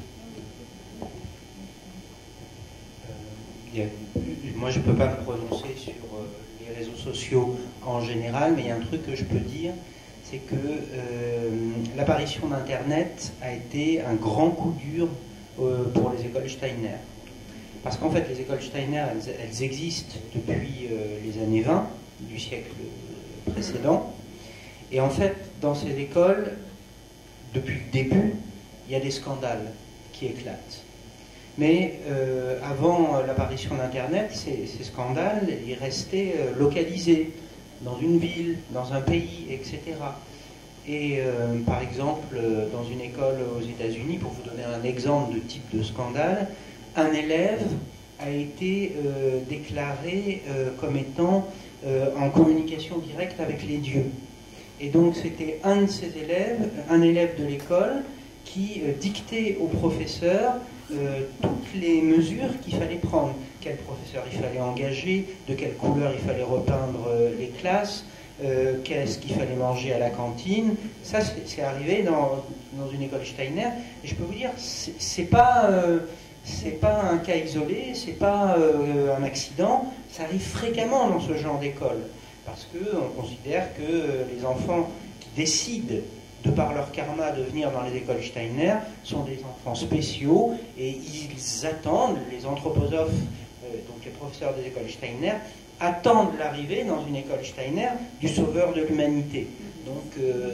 [SPEAKER 4] Moi, je ne peux pas me prononcer sur les réseaux sociaux en général, mais il y a un truc que je peux dire, c'est que l'apparition d'Internet a été un grand coup dur pour les écoles Steiner. Parce qu'en fait, les écoles Steiner, elles existent depuis les années 20 du siècle précédent. Et en fait, dans ces écoles, depuis le début, il y a des scandales qui éclatent. Mais avant l'apparition d'Internet, ces scandales, ils restaient localisés dans une ville, dans un pays, etc. Et par exemple, dans une école aux États-Unis, pour vous donner un exemple de type de scandale, un élève a été déclaré comme étant en communication directe avec les dieux. Et donc c'était un de ces élèves, un élève de l'école, qui dictait au professeur toutes les mesures qu'il fallait prendre. Quel professeur il fallait engager, de quelle couleur il fallait repeindre les classes, qu'est-ce qu'il fallait manger à la cantine. Ça, c'est arrivé dans une école Steiner. Et je peux vous dire, c'est pas un cas isolé, c'est pas un accident. Ça arrive fréquemment dans ce genre d'école. Parce qu'on considère que les enfants qui décident de par leur karma de venir dans les écoles Steiner, sont des enfants spéciaux et ils attendent, les anthroposophes, donc les professeurs des écoles Steiner, attendent l'arrivée dans une école Steiner du sauveur de l'humanité. Donc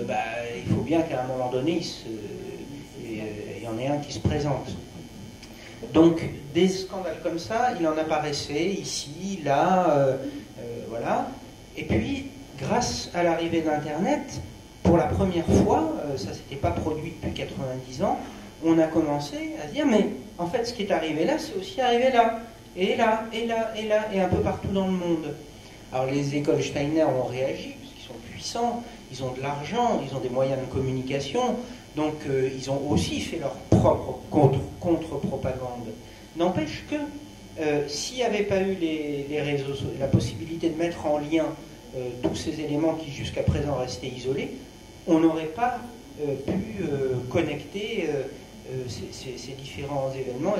[SPEAKER 4] il faut bien qu'à un moment donné, il y en ait un qui se présente. Donc des scandales comme ça, il en apparaissait ici, là, voilà. Et puis, grâce à l'arrivée d'Internet, pour la première fois, ça s'était pas produit depuis 90 ans, on a commencé à se dire, mais en fait, ce qui est arrivé là, c'est aussi arrivé là, et là, et là, et là, et un peu partout dans le monde. Alors les écoles Steiner ont réagi, parce qu'ils sont puissants, ils ont de l'argent, ils ont des moyens de communication, donc ils ont aussi fait leur propre contre-propagande. N'empêche que s'il n'y avait pas eu les réseaux, la possibilité de mettre en lien tous ces éléments qui jusqu'à présent restaient isolés, on n'aurait pas pu connecter ces différents événements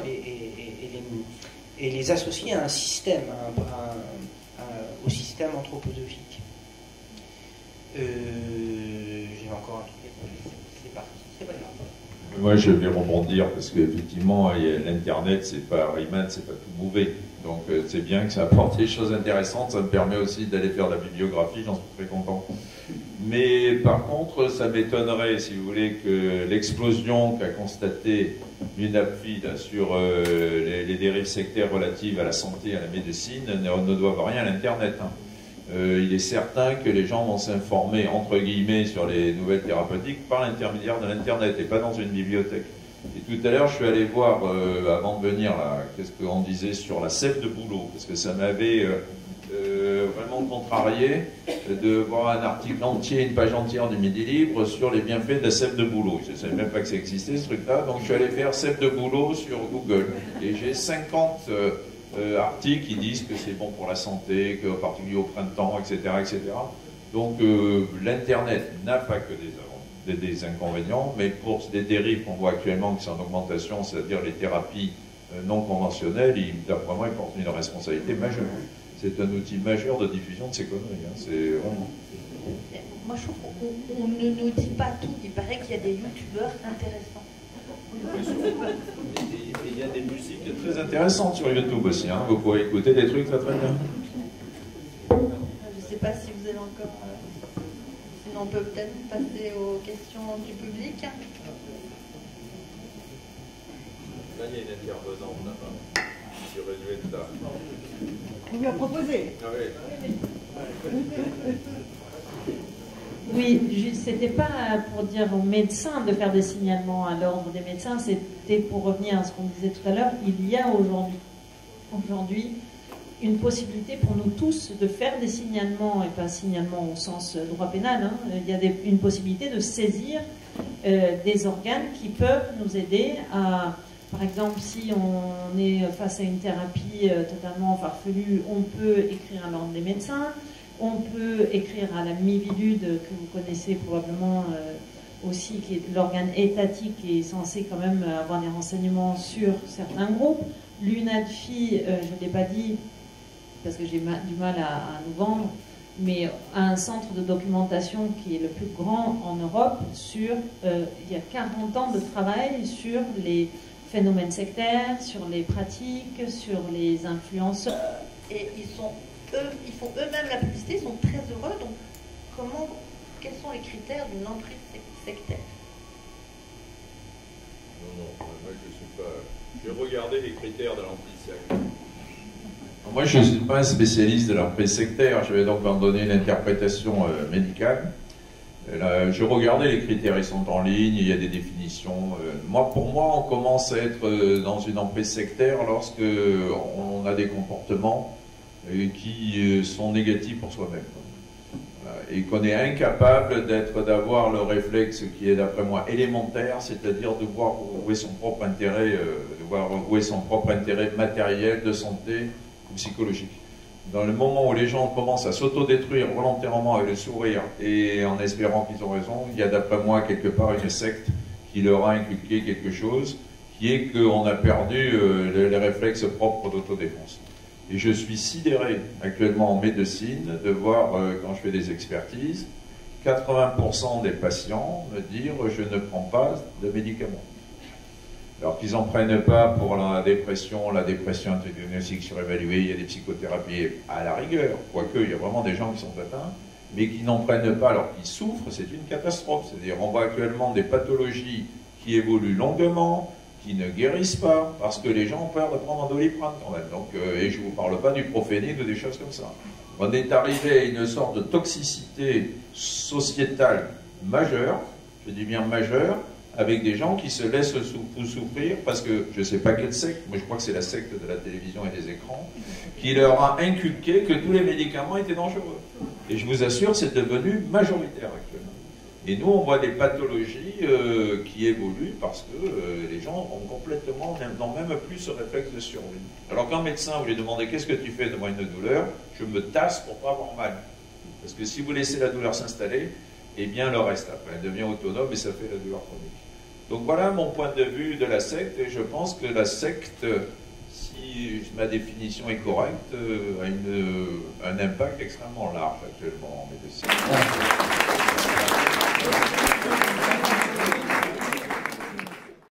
[SPEAKER 4] et les associer à un système, au système anthroposophique. J'ai encore un truc, c'est parti, c'est pas grave.
[SPEAKER 3] Moi, je vais rebondir parce qu'effectivement, l'Internet, c'est pas Riemann, c'est pas tout mauvais. Donc, c'est bien que ça apporte des choses intéressantes. Ça me permet aussi d'aller faire de la bibliographie, j'en suis très content. Mais par contre, ça m'étonnerait, si vous voulez, que l'explosion qu'a constatée l'UNAPFI sur les dérives sectaires relatives à la santé et à la médecine ne doivent rien à l'Internet. Il est certain que les gens vont s'informer, entre guillemets, sur les nouvelles thérapeutiques par l'intermédiaire de l'Internet et pas dans une bibliothèque. Et tout à l'heure, je suis allé voir, avant de venir, qu'est-ce qu'on disait sur la sève de bouleau, parce que ça m'avait vraiment contrarié de voir un article entier, une page entière du Midi Libre sur les bienfaits de la sève de bouleau. Je ne savais même pas que ça existait, ce truc-là, donc je suis allé faire sève de bouleau sur Google. Et j'ai 50... articles qui disent que c'est bon pour la santé, qu'en particulier au printemps, etc. etc. Donc l'Internet n'a pas que des inconvénients, mais pour des dérives qu'on voit actuellement qui sont en augmentation, c'est-à-dire les thérapies non conventionnelles, d'après moi, il porte une responsabilité majeure. C'est un outil majeur de diffusion de ces conneries. C'est vraiment...
[SPEAKER 1] Moi, je trouve qu'on ne nous dit pas tout. Il paraît qu'il y a des youtubeurs intéressants.
[SPEAKER 3] Il y a des musiques très intéressantes sur YouTube aussi. Vous pouvez écouter des trucs très très bien.
[SPEAKER 1] Je ne sais pas si vous avez encore... Sinon, on peut peut-être passer aux questions du public.
[SPEAKER 3] Là, il y a une intervenante là-bas. Sur Rezuelta.
[SPEAKER 6] On lui a proposé.
[SPEAKER 3] Ah oui.
[SPEAKER 6] Oui, c'était pas pour dire aux médecins de faire des signalements à l'ordre des médecins, c'était pour revenir à ce qu'on disait tout à l'heure. Il y a aujourd'hui une possibilité pour nous tous de faire des signalements, et pas signalements au sens droit pénal, il y a une possibilité de saisir des organes qui peuvent nous aider à... Par exemple, si on est face à une thérapie totalement farfelue, on peut écrire à l'ordre des médecins. On peut écrire à la Mivilude, que vous connaissez probablement aussi, qui est l'organe étatique et est censé quand même avoir des renseignements sur certains groupes. L'UNADFI, je ne l'ai pas dit, parce que j'ai du mal à nous vendre, mais un centre de documentation qui est le plus grand en Europe sur, il y a 40 ans de travail sur les phénomènes sectaires, sur les pratiques, sur les influenceurs.
[SPEAKER 1] Et ils font eux-mêmes la publicité, ils sont très heureux. Donc, quels sont les critères d'une emprise sectaire?
[SPEAKER 3] Non, moi je suis pas... J'ai regardé les critères de l'emprise sectaire. Moi je ne suis pas un spécialiste de l'emprise sectaire, je vais donc en donner une interprétation médicale. Là, je regardais les critères, ils sont en ligne, il y a des définitions. Pour moi, on commence à être dans une emprise sectaire lorsque on a des comportements qui sont négatifs pour soi-même. Voilà. Et qu'on est incapable d'avoir le réflexe qui est d'après moi élémentaire, c'est-à-dire de voir où est son propre intérêt, matériel, de santé ou psychologique. Dans le moment où les gens commencent à s'autodétruire volontairement avec le sourire et en espérant qu'ils ont raison, il y a d'après moi quelque part une secte qui leur a inculqué quelque chose, qui est qu'on a perdu les réflexes propres d'autodéfense. Et je suis sidéré actuellement en médecine de voir, quand je fais des expertises, 80% des patients me dire « je ne prends pas de médicaments ». Alors qu'ils n'en prennent pas pour la dépression diagnostique surévaluée, il y a des psychothérapies à la rigueur, quoique il y a vraiment des gens qui sont atteints, mais qui n'en prennent pas alors qu'ils souffrent, c'est une catastrophe. C'est-à-dire on voit actuellement des pathologies qui évoluent longuement, qui ne guérissent pas, parce que les gens ont peur de prendre un Doliprane quand même. Donc, et je ne vous parle pas du prophénil ou des choses comme ça. On est arrivé à une sorte de toxicité sociétale majeure, je dis bien majeure, avec des gens qui se laissent souffrir parce que, je ne sais pas quelle secte, moi je crois que c'est la secte de la télévision et des écrans, qui leur a inculqué que tous les médicaments étaient dangereux. Et je vous assure, c'est devenu majoritaire actuellement. Et nous, on voit des pathologies qui évoluent parce que les gens ont complètement, n'ont même plus ce réflexe de survie. Alors qu'un médecin, vous lui demandez qu'est-ce que tu fais devant une douleur, je me tasse pour pas avoir mal. Parce que si vous laissez la douleur s'installer, eh bien le reste après, elle devient autonome et ça fait la douleur chronique. Donc voilà mon point de vue de la secte, et je pense que la secte, si ma définition est correcte, a un impact extrêmement large actuellement en médecine.